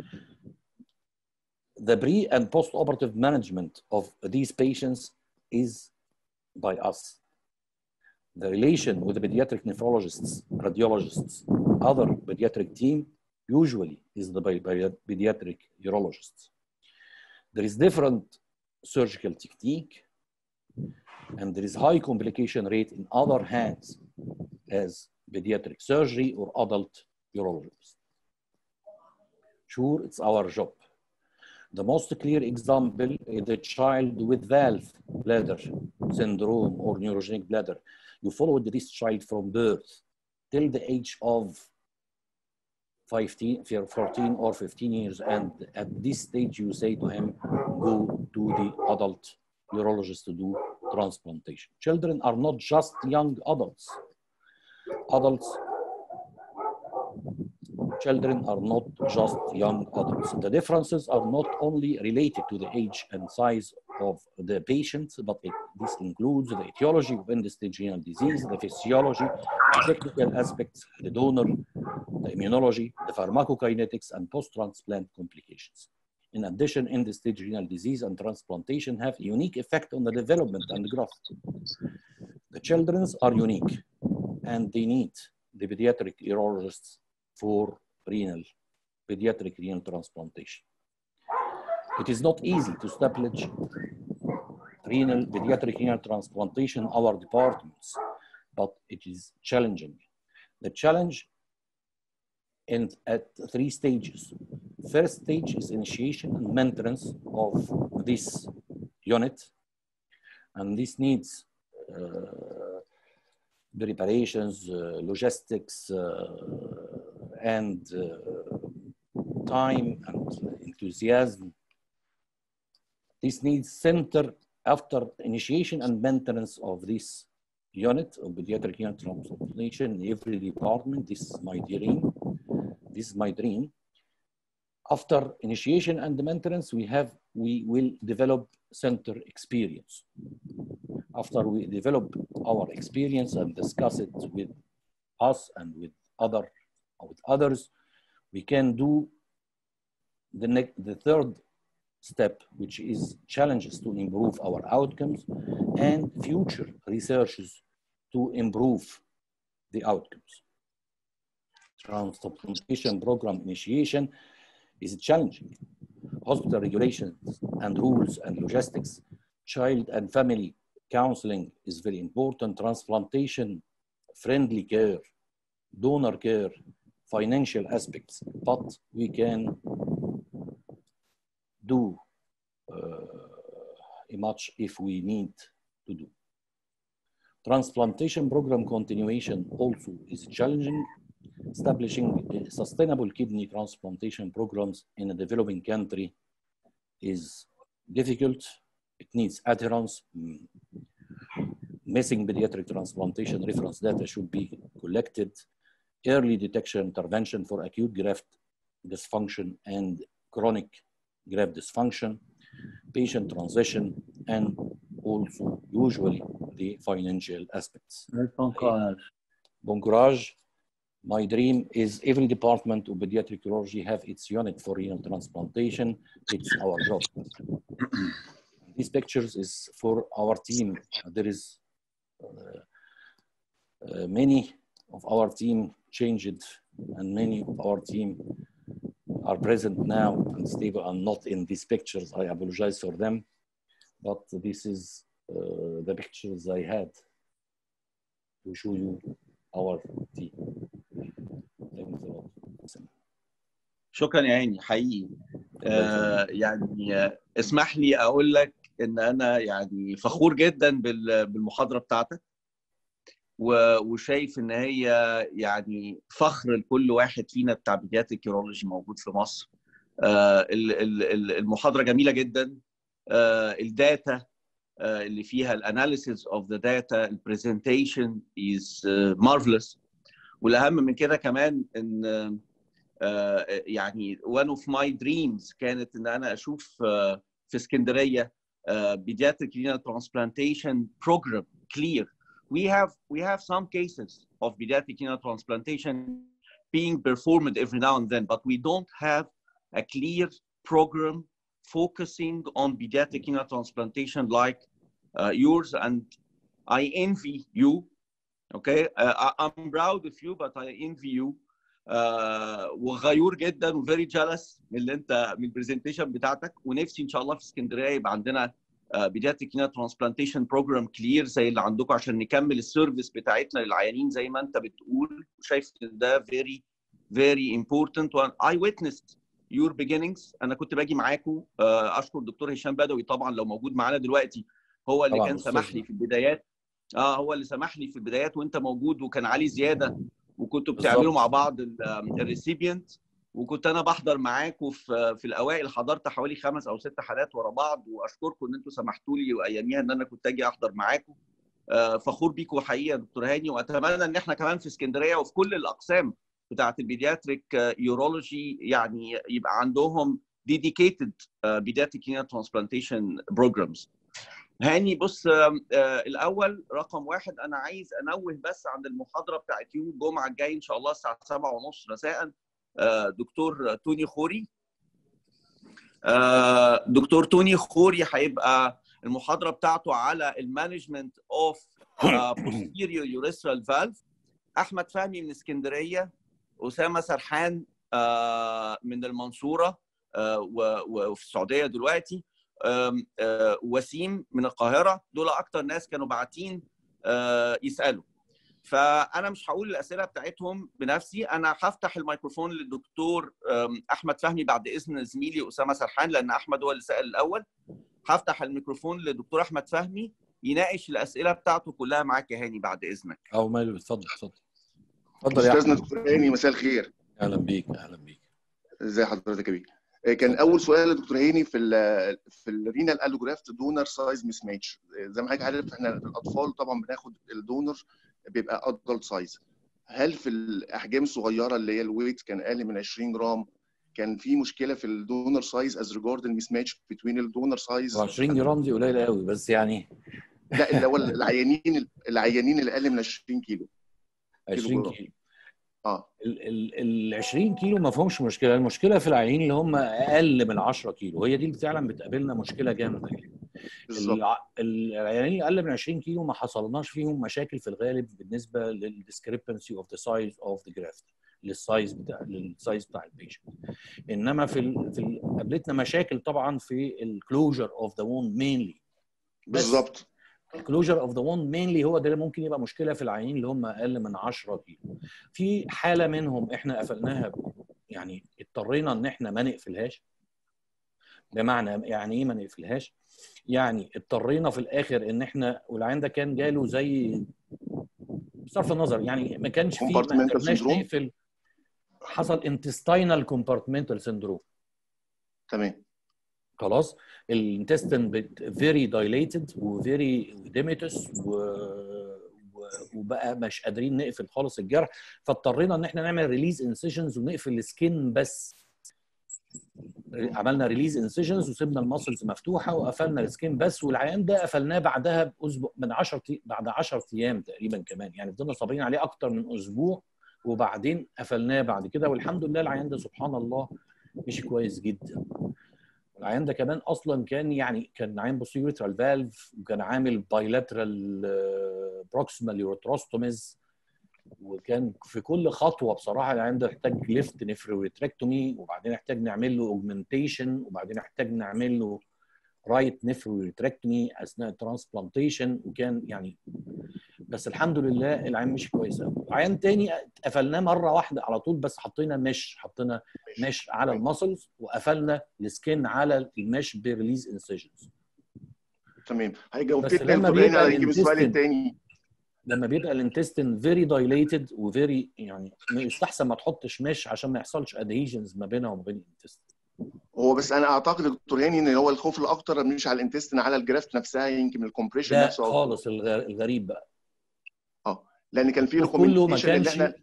The pre and post-operative management of these patients is by us. The relation with the pediatric nephrologists, radiologists, other pediatric team usually is the by, by pediatric urologists. There is different surgical technique and there is high complication rate in other hands as pediatric surgery or adult urologists. Sure, it's our job. The most clear example is the child with valve bladder syndrome or neurogenic bladder. You followed this child from birth till the age of fifteen, fourteen or fifteen years, and at this stage you say to him, go to the adult urologist to do transplantation. Children are not just young adults. Adults Children are not just young adults. The differences are not only related to the age and size of the patient, but it, this includes the etiology of end-stage renal disease, the physiology, the technical aspects, the donor, the immunology, the pharmacokinetics, and post-transplant complications. In addition, end-stage renal disease and transplantation have a unique effect on the development and growth. The children are unique, and they need the pediatric urologists for renal, pediatric renal transplantation. It is not easy to establish renal, pediatric renal transplantation in our departments, but it is challenging. The challenge in, at three stages. First stage is initiation and maintenance of this unit, and this needs uh, preparations, uh, logistics, uh, and uh, time and enthusiasm. This needs center after initiation and maintenance of this unit of pediatric renal transplantation in every department. This is my dream. This is my dream. After initiation and maintenance, we have we will develop center experience. After we develop our experience and discuss it with us and with other with others, we can do the next the third step, which is challenges to improve our outcomes and future researches to improve the outcomes. Transplantation program initiation is challenging. Hospital regulations and rules and logistics, child and family counseling is very important. Transplantation, friendly care, donor care, financial aspects, but we can do uh, much if we need to do. Transplantation program continuation also is challenging. Establishing sustainable kidney transplantation programs in a developing country is difficult. It needs adherence. Missing pediatric transplantation reference data should be collected. Early detection intervention for acute graft dysfunction and chronic graft dysfunction, patient transition, and also usually the financial aspects. Bon courage. Bon courage. My dream is every department of pediatric urology have its unit for renal transplantation. It's our job. These pictures is for our team. There is uh, uh, many of our team changed, and many of our team are present now and stable and not in these pictures. I apologize for them, but this is uh, the pictures I had to show you our team. Thanks a lot. شكرا يا هاني حقيقي. آه يعني آه اسمح لي اقول لك ان انا يعني فخور جدا بالمحاضره بتاعتك، وشايف ان هي يعني فخر لكل واحد فينا بتاع بيدياتريك يورولوجي موجود في مصر. آه المحاضره جميله جدا. آه الداتا آه اللي فيها الاناليسيس اوف ذا داتا، البرزنتيشن از مارفلس. والاهم من كده كمان ان آه يعني one of my dreams كانت ان انا اشوف آه في اسكندريه آه pediatric renal transplantation program clear. We have we have some cases of pediatric renal transplantation being performed every now and then, but we don't have a clear program focusing on pediatric renal transplantation like uh, yours, and I envy you. Okay, uh, I'm proud of you, but I envy you. Uh, وغيور جدا و very jealous من اللي انت من البرزنتيشن بتاعتك، ونفسي ان شاء الله في اسكندريه يبقى عندنا بيدياتريك رينال ترانسبلانتيشن بروجرام كلير زي اللي عندكم عشان نكمل السيرفيس بتاعتنا للعيانين زي ما انت بتقول. وشايف ان ده very very important. and I witnessed your beginnings. انا كنت باجي معاكم. اشكر الدكتور هشام بدوي طبعا لو موجود معانا دلوقتي، هو اللي كان سمح لي في البدايات. اه هو اللي سمح لي في البدايات وانت موجود، وكان علي زياده وكنتوا بتعملوا مع بعض الريسيبينت، وكنت انا بحضر معاكم في في الاوائل. حضرت حوالي خمس او ست حالات ورا بعض، واشكركم ان انتم سمحتوا لي واياميها ان انا كنت اجي احضر معاكم. فخور بيكم حقيقه يا دكتور هاني، واتمنى ان احنا كمان في اسكندريه وفي كل الاقسام بتاعه البيدياتريك يورولوجي يعني يبقى عندهم ديديكيتد بيدياتريك رينال ترانسبلانتيشن بروجرامز. هاني بص، الاول رقم واحد انا عايز انوه بس عن المحاضره بتاعت يوم الجمعه الجاي ان شاء الله الساعه سبعة ونص مساء. دكتور توني خوري دكتور توني خوري هيبقى المحاضره بتاعته على المانجمنت اوف posterior urethral valve. احمد فهمي من اسكندريه، اسامه سرحان من المنصوره وفي السعوديه دلوقتي، وسيم من القاهره. دول اكتر ناس كانوا باعتين يسالوا، فانا مش هقول الاسئله بتاعتهم بنفسي. انا هفتح الميكروفون للدكتور احمد فهمي بعد اذن زميلي اسامه سرحان، لان احمد هو اللي سال الاول. هفتح الميكروفون للدكتور احمد فهمي يناقش الاسئله بتاعته كلها. معاك يا هاني بعد اذنك. او ماله، اتفضل اتفضل اتفضل يا استاذنا دكتور هاني، مساء الخير. اهلا بيك اهلا بيك. ازي حضرتك يا بيه؟ كان اول سؤال لدكتور هاني في ال في الرينال الوجرافت دونر سايز مس ماتش. زي ما حضرتك عارف احنا الاطفال طبعا بناخد الدونر بيبقى ادلت سايز. هل في الاحجام الصغيره اللي هي الويت كان اقل من عشرين جرام كان في مشكله في الدونر سايز از ريجارد المس ماتش بين الدونر سايز؟ عشرين جرام دي قليله قوي بس يعني لا، اللي هو العيانين العيانين اللي اقل من عشرين كيلو. عشرين كيلو اه ال عشرين كيلو ما فيهمش مشكله. المشكله في العيانين اللي هم اقل من عشرة كيلو، هي دي اللي فعلا بتقابلنا مشكله جامده. العيانين اللي اقل من عشرين كيلو ما حصلناش فيهم مشاكل في الغالب بالنسبه للديسكريبنسي اوف ذا سايز اوف ذا جرافت، للسايز بتاع للسايز بتاع البيشنت. انما في ال في ال قابلتنا مشاكل طبعا في الكلوجر اوف ذا ووند مينلي. بالظبط. الكلوجر اوف ذا ووند مينلي هو ده اللي ممكن يبقى مشكله في العيانين اللي هم اقل من عشرة كيلو. في حاله منهم احنا قفلناها، يعني اضطرينا ان احنا ما نقفلهاش. بمعنى يعني ايه ما نقفلهاش؟ يعني اضطرينا في الاخر ان احنا، والعيان ده كان جاله زي بصرف النظر يعني ما كانش فيه، ما قدرناش نقفل. حصل intestinal compartmental syndrome. تمام. خلاص الانتستين فيري دايليتد وفيري ديميتس وبقى مش قادرين نقفل خالص الجرح، فاضطرينا ان احنا نعمل ريليز انسيجنز ونقفل السكين بس. عملنا ريليز انسيجنز وسيبنا الماسلز مفتوحه وقفلنا السكين بس، والعيان ده قفلناه بعدها باسبوع من عشرة بعد عشرة ايام تقريبا كمان، يعني فضلنا صابرين عليه اكتر من اسبوع وبعدين قفلناه بعد كده، والحمد لله العيان ده سبحان الله مشي كويس جدا. العيان ده كمان اصلا كان يعني كان عيان بوستيريورال فالف وكان عامل بايلاترال بروكسيمال يوروتروستوميز، وكان في كل خطوه بصراحه العيان ده احتاج ليفت نفروريتريكتومي، وبعدين احتاج نعمل له اوجمنتيشن، وبعدين احتاج نعمل له رايت نفروريتريكتومي اثناء الترانسبلانتيشن، وكان يعني بس الحمد لله العيان مشي كويس قوي. عيان تاني قفلناه مره واحده على طول، بس حطينا مش حطينا مش على المسلز وقفلنا السكين على المش بريليز انسيجنز. تمام. هيجاوبتني بس لما دكتور هاني بيبقى على يجيب السؤال الانتستين الثاني. لما بيبقى الانتستين فيري دايليتد وفيري يعني يستحسن ما تحطش مش عشان ما يحصلش ادهيجنز ما بينها وما بين الانتستين. هو بس انا اعتقد يا دكتور هاني ان هو الخوف الاكتر مش على الانتستين، على الجرافت نفسها، يمكن الكومبريشن ده نفسه خالص الغريب بقى. اه لان كان في الخوف كله ما ريكومنديشن ان كانش احنا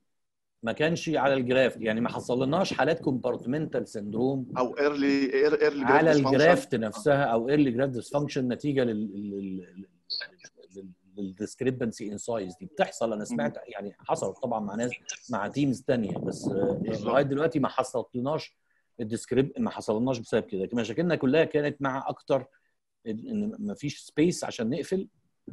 ما كانش على الجرافت، يعني ما حصلناش حالات كومبارتمنتال سندروم او ايرلي ايرلي جراف على ديسفانكشن الجرافت نفسها او ايرلي جراف ديسفانكشن نتيجه لل للديسكريبنسي ان سايز دي بتحصل. انا سمعت يعني حصلت طبعا مع ناس مع تيمز ثانيه، بس لغايه دلوقتي ما حصلتلناش الديسكريب ما حصلناش بسبب كده. لكن مشاكلنا كلها كانت مع اكتر ان ما فيش سبيس عشان نقفل،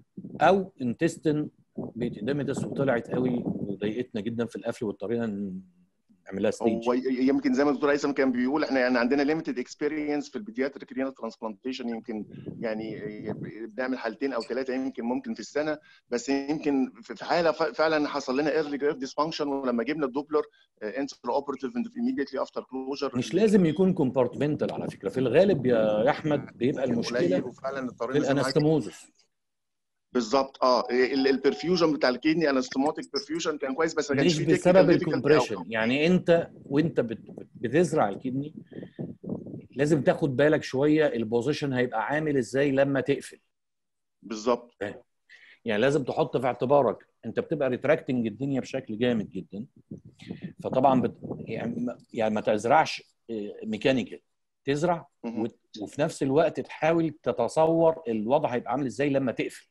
او انتستن بيتدمدس وطلعت قوي وضايقتنا جدا في القفل واضطرينا نعملها ستيج. هو يمكن زي ما الدكتور هيثم كان بيقول احنا يعني عندنا ليميتد اكسبيرينس في البيدياتريك رينال ترانسبلانتيشن، يمكن يعني بنعمل حالتين او ثلاثه يمكن ممكن في السنه، بس يمكن في حاله فعلا حصل لنا ايرلي جراف ديسفانكشن، ولما جبنا الدوبلر انترا اوبرتيف ايميديتلي افتر كلوجر. مش لازم يكون كومبارتمنتال على فكره، في الغالب يا احمد بيبقى المشكله وفعلا في الانستموزس. بالظبط اه البرفيوجن بتاع الكدني انستموتيك برفيوجن كان كويس، بس ما كانش مش فيه بسبب تكنيكال ديفيكالتي. الكومبريشن، يعني انت وانت بتزرع الكدني لازم تاخد بالك شويه البوزيشن هيبقى عامل ازاي لما تقفل. بالظبط. يعني لازم تحط في اعتبارك انت بتبقى ريتراكتنج الدنيا بشكل جامد جدا، فطبعا بت... يعني يعني ما تزرعش ميكانيكال، تزرع و... وفي نفس الوقت تحاول تتصور الوضع هيبقى عامل ازاي لما تقفل،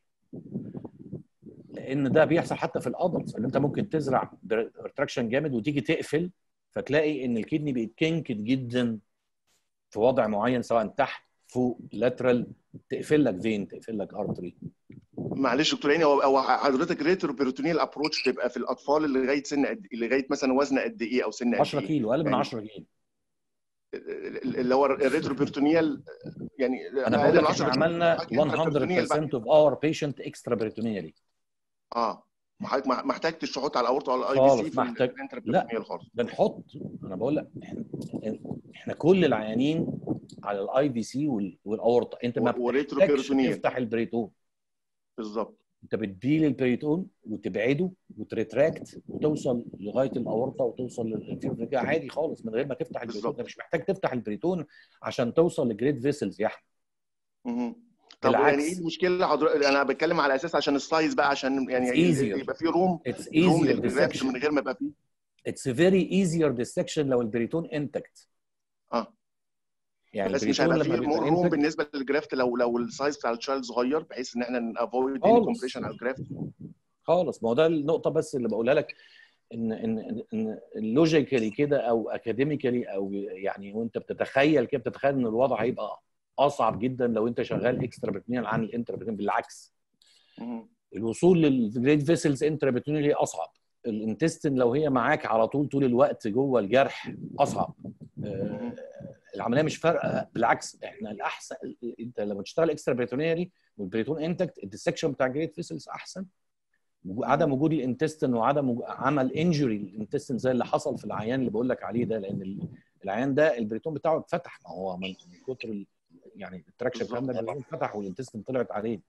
لان ده بيحصل حتى في الادلتس اللي انت ممكن تزرع ريتراكشن جامد وتيجي تقفل فتلاقي ان الكدني بيتكنكد جدا في وضع معين، سواء تحت فوق لاترال، تقفل لك فين، تقفل لك ارتري. معلش دكتور هاني، او حضرتك ريترو بيروتونيال ابروتش تبقى في الاطفال اللي لغايه سن قد لغايه مثلا وزن قد ايه او سن قد ايه؟ عشرة كيلو، اقل من يعني عشرة كيلو. اللي هو الريترو بيروتونيال يعني انا بقول لك احنا عملنا مية مية بالمية of our patient extra peritoneally. اه حضرتك ما احتاجتش تحط على الاورطه ولا الاي في سي في محتاج... الانترا لا بيروتونيال خالص. بنحط، انا بقول لك احنا احنا كل العيانين على الاي في سي والاورطه، انت ما بتحتاجش تفتح البريتون. بالظبط. انت بتديل البريتون وتبعده وتريتراكت وتوصل لغايه الاورطه وتوصل للانفيريور عادي خالص من غير ما تفتح البريتون. انت مش محتاج تفتح البريتون عشان توصل لجريد فيسلز يا احمد. طب يعني ايه المشكله حضرتك؟ انا بتكلم على اساس عشان السايز بقى، عشان يعني يبقى في روم روم للجرافت من غير ما يبقى فيه. اتس فيري ايزير ديسكشن لو البريتون انتكت. اه يعني بس مش هيبقى فيه مور روم بالنسبه للجرافت لو لو السايز بتاع التشايلد صغير، بحيث ان احنا نافويد اني كومبريشن على الجرافت خالص. ما هو ده النقطه بس اللي بقولها لك، ان ان ان لوجيكالي كده او اكاديميكالي او يعني وانت بتتخيل كده بتتخيل ان الوضع هيبقى اصعب جدا لو انت شغال اكسترا بريتونيال عن الانترا بريتونيال. بالعكس، الوصول للجريد فيسلز انترا بريتونيال اصعب. الانتستين لو هي معاك على طول طول الوقت جوه الجرح اصعب. آه العمليه مش فارقه، بالعكس احنا الاحسن انت لما تشتغل اكسترا بريتونيالي والبريتون انتكت الديسكشن بتاع الجريد فيسلز احسن. عدم وجود الانتستين وعدم عمل انجري للانتستين زي اللي حصل في العيان اللي بقول لك عليه ده، لان العيان ده البريتون بتاعه اتفتح، ما هو من كتر يعني التراكشن الكلام ده البريتون اتفتح والانتستين طلعت عليه.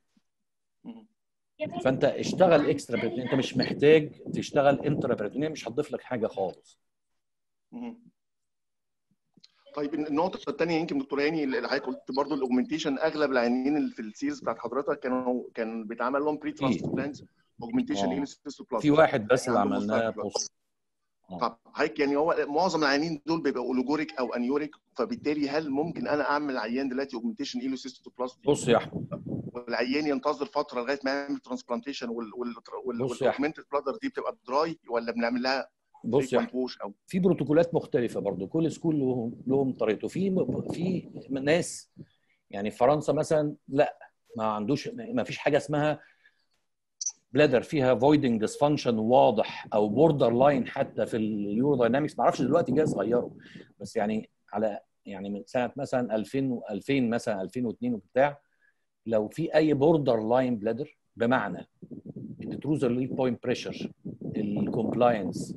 فانت اشتغل اكسترا بريتونيال، انت مش محتاج تشتغل انترا بريتونيال، مش هتضيف لك حاجه خالص. طيب النقطه الثانيه يمكن دكتور هاني اللي حضرتك قلت برضه الاوجمنتيشن، اغلب العيانين اللي في السيريز بتاعت حضرتك كانوا كان بيتعمل لهم بري ترانسبلانت اوجمنتيشن ايلوسيستوبلاست. في واحد بس اللي عملناه بوست. طب حضرتك يعني هو معظم العيانين دول بيبقوا اولوجوريك او انيوريك، فبالتالي هل ممكن انا اعمل عيان دلوقتي اوجمنتيشن ايلوسيستوبلاست؟ بص يا احمد، والعيان ينتظر فتره لغايه ما يعمل ترانسبلانتيشن والاوجمنتد بلادر دي بتبقى دراي ولا بنعمل لها بص يا احمد، او في بروتوكولات مختلفه برضو، كل سكول لهم لهم طريقته. في في ناس يعني في فرنسا مثلا لا ما عندوش، ما فيش حاجه اسمها بلادر فيها فويدنج ديسفانكشن واضح او بوردر لاين. حتى في اليورو داينامكس ما اعرفش دلوقتي جاي صغيره، بس يعني على يعني من سنه مثلا ألفين و2000 مثلا ألفين واثنين وبتاع، لو في اي بوردر لاين بلادر بمعنى التروزر ليك بوينت بريشر، الكومبلاينس،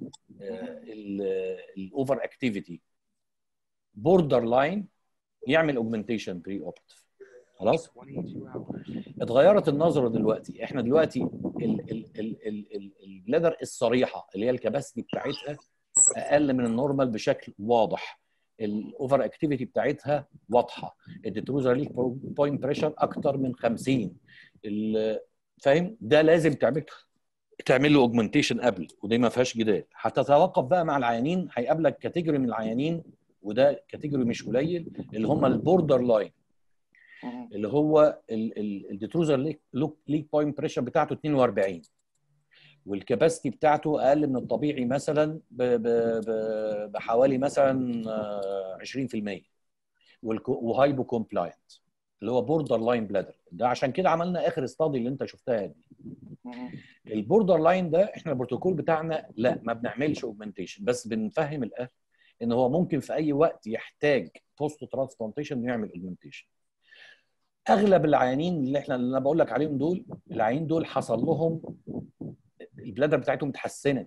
الاوفر اكتيفيتي بوردر لاين، يعمل اوجمنتيشن بري اوبرتيف. خلاص اتغيرت النظره دلوقتي. احنا دلوقتي البلادر الصريحه اللي هي الكباسيتي بتاعتها اقل من النورمال بشكل واضح، الاوفر اكتيفيتي بتاعتها واضحه، الديتروزر ليك بوينت بريشر اكتر من خمسين، فاهم؟ ده لازم تعمل تعمل له اوجمنتيشن قبل، ودي ما فيهاش جدال. هتتوقف بقى مع العيانين، هيقابلك كاتيجوري من العيانين وده كاتيجوري مش قليل، اللي هم البوردر لاين، اللي هو الديتروزر ليك ليك بوينت بريشر بتاعته اتنين وأربعين والكباستي بتاعته اقل من الطبيعي مثلا بحوالي مثلا عشرين في المية، وهايبو كومبلاينت اللي هو بوردر لاين بلادر. ده عشان كده عملنا اخر استادي اللي انت شفتها دي. البوردر لاين ده احنا البروتوكول بتاعنا لا ما بنعملش اوجمنتيشن، بس بنفهم الاهل ان هو ممكن في اي وقت يحتاج بوست ترانسبلانتيشن يعمل اوجمنتيشن. اغلب العيانين اللي احنا اللي انا بقول لك عليهم دول، العيانين دول حصل لهم البلادر بتاعتهم اتحسنت،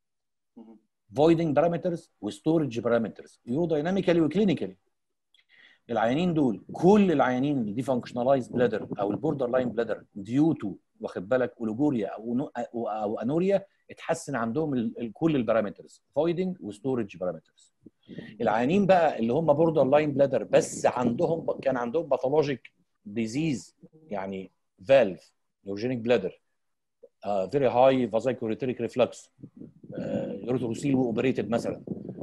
فويدنج بارامترز وستورج بارامترز يورودايناميكالي وكلينيكالي. العيانين دول كل العيانين اللي دي فانكشنالايز بلادر او البوردر لاين بلادر ديو تو واخد بالك اولوجوريا او او انوريا، اتحسن عندهم كل البارامترز فويدنج وستورج بارامترز. العيانين بقى اللي هم بوردر لاين بلادر بس عندهم كان عندهم باثولوجيك ديزيز، يعني فالف نيوروجينيك بلادر، فيري هاي فازايكوريتريك ريفلكس، يوروتروسيل واوبريتد مثلا،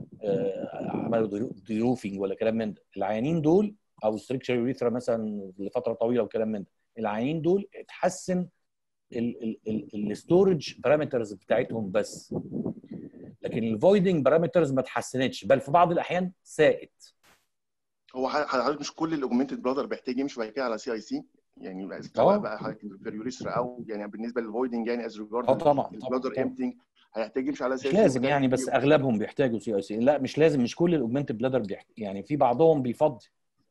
عملوا ديروفينج ولا كلام من ده، العيانين دول او ستريكشر يوريثرا مثلا لفتره طويله وكلام من ده، العيانين دول اتحسن الستورج بارامترز بتاعتهم بس، لكن الفويدنج بارامترز ما اتحسنتش، بل في بعض الاحيان ساءت. هو حضرتك مش كل الاوجمنتد بلادر بيحتاج يمشي بعد كده على سي اي سي؟ يعني سواء بقى حضرتك الفيريوريثرا او يعني بالنسبه للفويدنج يعني از ريجارد اه طبعا البلادر امتنج هيحتاج يمشي على سي اي سي. مش لازم يعني، بس وده اغلبهم بيحتاجوا سي اي سي. لا مش لازم، مش كل الاوجمنتد بلادر بيحتاج، يعني في بعضهم بيفضي،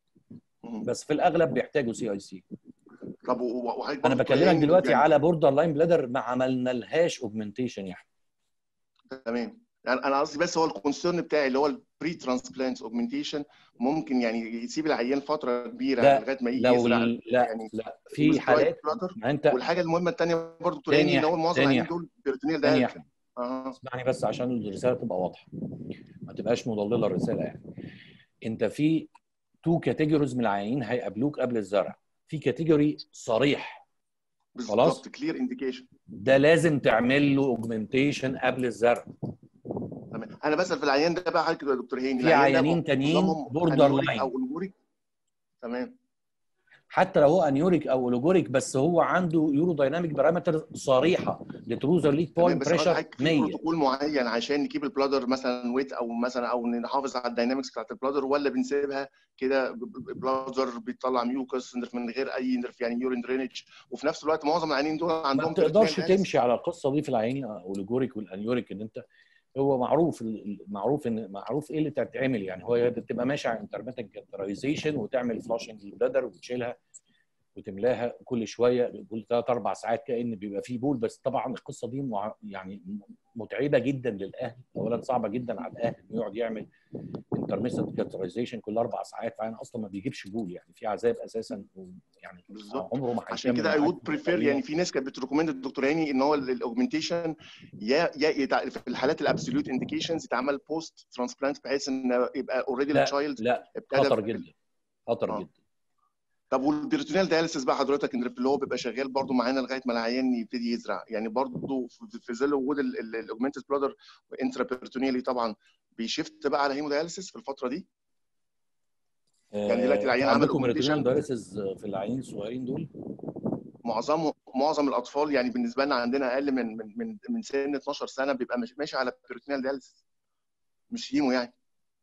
بس في الاغلب بيحتاجوا سي اي سي. طب وحضرتك انا بكلمك دلوقتي يعني على بوردر لاين بلادر ما عملنا لهاش اوجمنتيشن يا احمد. تمام، يعني انا قصدي بس هو الكونسيرن بتاعي اللي هو البري ترانسبلانت اوجمنتيشن ممكن يعني يسيب العيان فتره كبيره لغايه ما يجي يزرع لا يعني لا في حالات. ما انت والحاجه المهمه الثانيه برضه دكتور هاني ان هو معظم العيانين دول بيرتونيل ده ده اه اسمعني بس عشان الرساله تبقى واضحه ما تبقاش مضلله الرساله. يعني انت في تو كاتيجوريز من العيانين هيقابلوك قبل الزرع. في كاتيجوري صريح بالظبط كلير انديكيشن، ده لازم تعمل له اوجمنتيشن قبل الزرع. تمام، انا بسال في العيان ده بقى حضرتك يا دكتور هاني، في عيانين تانيين بوردر لاين او اولجوريك، تمام، حتى لو هو انيوريك او اولوجوريك بس هو عنده يورو دايناميك بارامتر صريحه لتروزر ليك بوينت بريشر مية. في بروتوكول معين عشان نكيب البلادر مثلا ويت او مثلا او نحافظ على الداينامكس بتاعت البلادر، ولا بنسيبها كده البلادر بيطلع ميوكس من غير اي نرف يعني يورين درينج، وفي نفس الوقت معظم العيانين دول عندهم ما تقدرش تمشي على القصه دي في العيانين الاولوجوريك والانيوريك. ان انت هو معروف معروف ان معروف ايه اللي تتعمل. يعني هو بتبقى ماشي على انترميتنت كاترايزيشن وتعمل فلاشنج للبلادر وتشيلها وتملاها كل شويه كل ثلاث اربع ساعات كأن بيبقى فيه بول. بس طبعا القصه دي مع يعني متعبه جدا للاهل، اولا صعبه جدا على الاهل انه يقعد يعمل انترميتنت كاترايزيشن كل اربع ساعات، فانا اصلا ما بيجيبش بول، يعني في عذاب اساسا يعني بالظبط. عمره ما عشان كده اي وود بريفير، يعني في ناس كانت بتريكومند الدكتور هاني ان هو الاوجمنتيشن يا يا في الحالات الابسوليوت انديكيشنز يتعمل بوست ترانسبلانت، بحيث ان يبقى اوريدي التشايلد لا ابتدى خطر جدا خطر آه. جدا. طب والبيرتونيال داياليسيس بقى حضرتك اللي هو بيبقى شغال برضو معانا لغايه ما العيان يبتدي يزرع، يعني برضو في ظل وجود الاوجمنتد بلادر انترا بيرتونيالي طبعا بيشفت بقى على هيموداياليسيس في الفتره دي. يعني دلوقتي العيان عمل عندكم اوجمنتيشن بيرتونيال داياليسيس في العيانين الصغيرين دول؟ معظم معظم الاطفال يعني بالنسبه لنا عندنا اقل من من من, من سن اتناشر سنه بيبقى ماشي على بيرتونيال داياليسيس، مش هيمو يعني.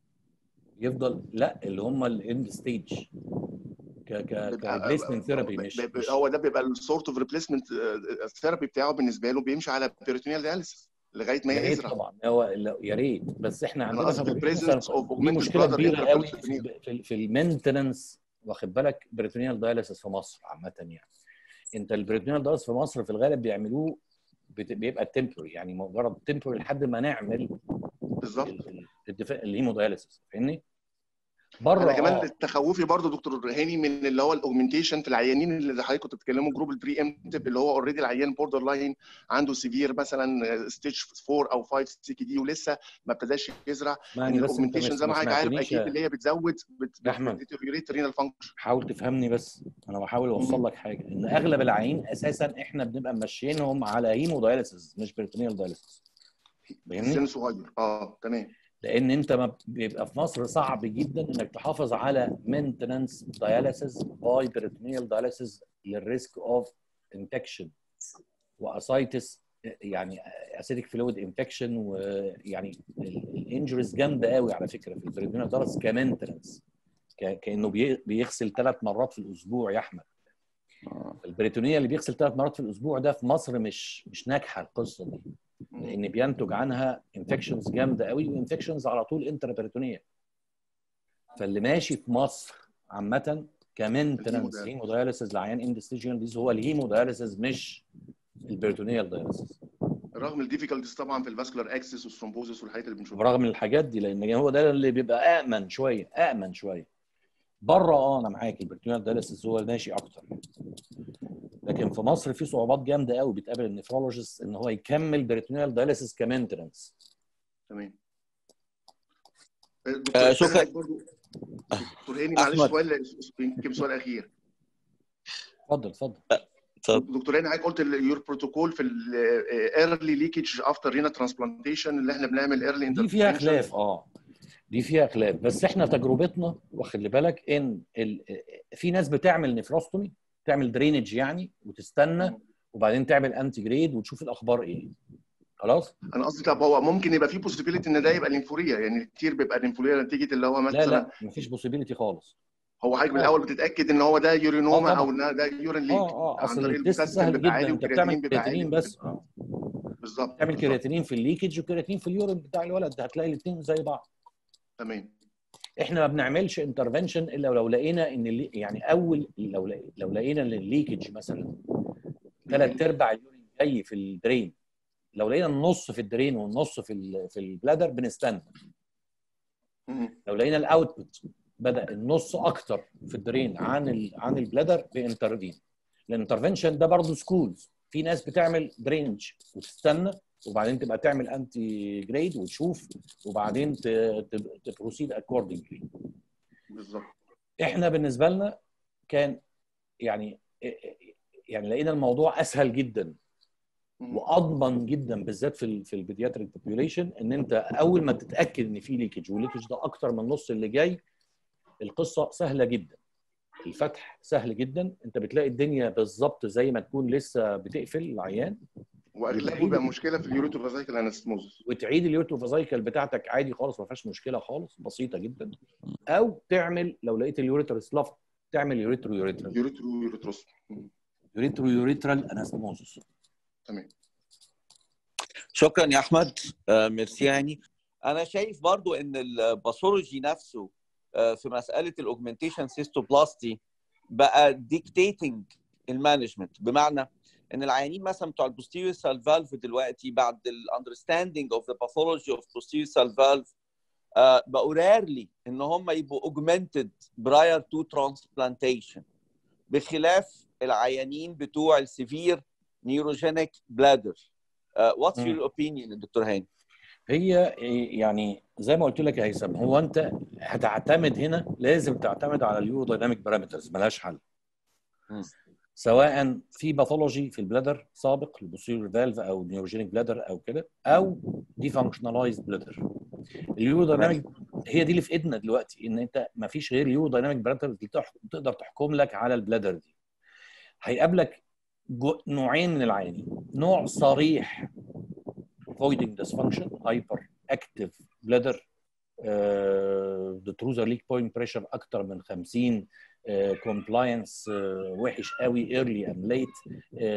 يفضل لا اللي هم الاند ستيج ك ك كريبليسمنت ثيرابي، مش, مش هو ده بيبقى السورت اوف ريبليسمنت ثيرابي بتاعه بالنسبه له بيمشي على بيرتونيال داياليسيس لغايه ما يا ريت يزرع. طبعا، هو يا ريت، بس احنا انا عندنا قصدي في مثلا البريزنس اوف دي اوجمنتد مشكله بلادر كبيره انترا قوي بيرتونيال في, في المينتننس، واخد بالك؟ بريتونيال داياليسيس في مصر عامه يعني، انت البريتونيال داياليسيس في مصر في الغالب بيعملوه بيبقى تمبوري، يعني مجرد تمبوري لحد ما نعمل بالظبط الهيموداياليسيس، فاهمني؟ بره انا كمان اه تخوفي برضو دكتور هاني من اللي هو الاوجمنتيشن في العيانين اللي حضرتك كنت بتتكلموا جروب البري امتيف، اللي هو اوريدي العيان بوردر لاين عنده سيفير مثلا ستيج اربعة او خمسة سي كي دي ولسه ما ابتداش يزرع، ان بس انت الاوجمنتيشن زي ما ما حضرتك عارف سمعتنيش اكيد اللي هي بتزود يا احمد، بتديتيريوريت رينال فانكشن. حاول تفهمني بس، انا بحاول اوصل لك حاجه، ان اغلب العيانين اساسا احنا بنبقى ماشيينهم على هيموداياليسيس مش بريتونيال داياليسيس، فاهمني؟ السن صغير اه تمام. لان انت ما بيبقى في مصر صعب جدا انك تحافظ على مينتننس داياليسيس باي بريتونيال داياليسيس للريسك اوف انفكشن واسايتس، يعني اسيدك فلويد انفكشن، ويعني الانجريز جامده قوي على فكره في البريتونيال داياليسيس كمينتننس، كانه بيغسل ثلاث مرات في الاسبوع يا احمد. البريتونيه اللي بيغسل ثلاث مرات في الاسبوع ده في مصر مش مش ناجحه القصه دي، لان بينتج عنها انفكشنز جامده قوي، وانفكشنز على طول انترا بريتونيه. فاللي ماشي في مصر عامه كمينتننس هيموداياليسيس لعيان اندستيجيال ديز هو الهيموداياليسيس مش البريتونيال داياليسيس، رغم الديفيكالتيز طبعا في الفاسكولار اكسس والثرومبوزس والحاجات اللي بنشوفها. برغم الحاجات دي، لان هو ده اللي بيبقى امن شويه امن شويه. بره اه انا معاك البريتونيال داياليسيس هو ماشي اكتر، لكن في مصر في صعوبات جامده قوي بتقابل النفرولوجيست ان هو يكمل بريتونيال داياليسيس كمينتننس. تمام. آه دكتور شكرا برضو دكتور هاني معلش سؤال يمكن سؤال اخير. اتفضل اتفضل. دكتور هاني حضرتك قلت اليور بروتوكول في الايرلي ليكج افتر رينا ترانسبلانتيشن اللي احنا بنعمل ايرلي دي فيها خلاف اه دي فيها خلاف، بس احنا تجربتنا واخد بالك ان ال... في ناس بتعمل نفروستومي، تعمل درينج يعني وتستنى وبعدين تعمل انتي جريد وتشوف الاخبار ايه. خلاص. انا قصدي طب هو ممكن يبقى في بوسيبيليتي ان ده يبقى ليمفوريا، يعني كتير بيبقى ليمفوريا نتيجه اللي هو مثلا. لا لا مفيش بوسيبيليتي خالص. هو حضرتك بالاول بتتاكد ان هو ده يورينوما آه او ان ده يورين ليك اه اه عن اصل طريق التست البوتاسيوم سهل بيبقى جدا، عالي انت بتعمل والكرياتينين بيبقى عالي كرياتينين بس اه بالظبط تعمل كرياتينين في الليكج وكرياتينين في اليورين بتاع الولد، هتلاقي الاثنين زي بعض. تمام. احنا ما بنعملش انترفنشن الا لو لقينا ان اللي يعني اول لو لقينا لو لقينا ان الليكج مثلا ثلاث ارباع اليورين جاي في الدرين، لو لقينا النص في الدرين والنص في في البلادر بنستنى. لو لقينا الاوتبوت بدا النص اكتر في الدرين عن ال عن البلادر بانترفين. الانترفنشن ده برضه سكولز، في ناس بتعمل درينج وتستنى وبعدين تبقى تعمل انتي جريد وتشوف وبعدين تبروسيد اكوردنجلي. بالظبط. احنا بالنسبه لنا كان يعني يعني لقينا الموضوع اسهل جدا واضمن جدا بالذات في ال في البيدياتريك بوبيوليشن، ان انت اول ما تتاكد ان في ليكج والليكج ده اكتر من النص اللي جاي، القصه سهله جدا، الفتح سهل جدا، انت بتلاقي الدنيا بالظبط زي ما تكون لسه بتقفل العيان، واغلبه بيبقى مشكله في اليوروتروفازايكال انستموزس، وتعيد اليوروتروفازايكال بتاعتك عادي خالص، ما فيهاش مشكله خالص، بسيطه جدا. او تعمل لو لقيت اليوريتر سلاف تعمل يوريترو يوريترال يوريترو يوريتروس يوريترو يوريترال انستموزس. تمام. شكرا يا احمد. آه ميرسي. يعني انا شايف برضو ان الباثولوجي نفسه آه في مساله الاوجمنتيشن سيستوبلاستي بقى ديكتيتنج المانجمنت، بمعنى ان العيانين مثلا بتوع البوستيريور سيل فالف دلوقتي بعد الاندرستاندينج اوف ذا باثولوجي اوف posterior cell valve آه بقوا رارلي ان هم يبقوا اوجمنتد براير تو ترانسبلانتيشن. بخلاف العيانين بتوع السيفير نيوروجينيك بلادر. واتس يور اوبينيون دكتور هاني؟ هي يعني زي ما قلت لك يا هيثم، هو انت هتعتمد هنا، لازم تعتمد على اليورودايناميك بارامترز، ملهاش حل. م. سواء في باثولوجي في البلادر سابق البوستيريور فالف او نيوروجينيك بلادر او كده، او دي فانكشنالايزد بلادر. اليورودايناميك هي دي اللي في ايدنا دلوقتي، ان انت ما فيش غير اليورودايناميك بارامترز اللي تقدر تحكم لك على البلادر دي. هيقابلك نوعين من العيانين، نوع صريح voiding dysfunction hyper active bladder the true leak point pressure اكتر من خمسين كومبلاينس وحش قوي early and late.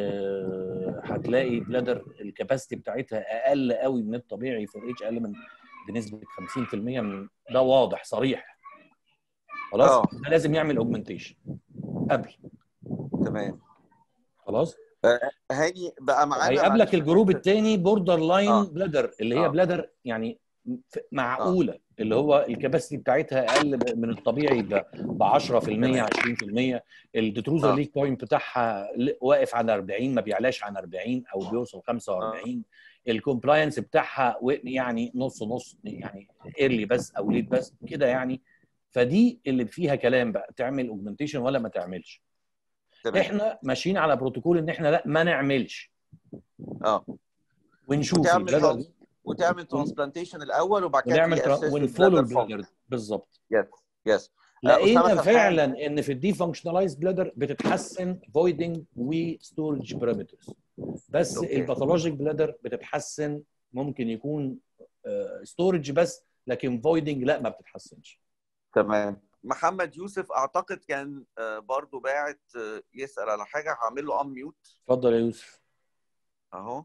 هتلاقي بلادر الكباسيتي بتاعتها اقل قوي من الطبيعي في الاتش اقل من بنسبه خمسين في المية من ده، واضح صريح خلاص. اه ده لازم يعمل اوجمنتيشن قبل. تمام خلاص. هاني بقى معانا. هيقابلك الجروب الثاني بوردر لاين آه. بلادر اللي هي آه. بلادر يعني معقوله، آه. اللي هو الكباسيتي بتاعتها اقل من الطبيعي ب عشرة في المية عشرين في المية. الديتروزر آه. ليك بوينت بتاعها واقف على أربعين، ما بيعلاش عن أربعين او بيوصل خمسة وأربعين. آه. الكومبلاينس بتاعها يعني نص نص، يعني ايرلي بس او ليت بس كده يعني. فدي اللي فيها كلام بقى، تعمل اوجمنتيشن ولا ما تعملش. تمام. احنا ماشيين على بروتوكول ان احنا لا ما نعملش اه ونشوف وتعمل البلادر ترانس... وتعمل ترانسبلانتيشن الاول وبعد كده ونعمل ترا... ونفولو البلادر بالظبط. يس يس لقينا فعلا ان في الدي فانكشنالايز بلادر بتتحسن فويدنج وستورج بارامترز، بس أوكي. الباثولوجيك بلادر بتتحسن، ممكن يكون ستورج بس، لكن فويدنج لا ما بتتحسنش. تمام. محمد يوسف اعتقد كان برضو باعت يسال على حاجه، هعمل له انميوت. اتفضل يا يوسف. اهو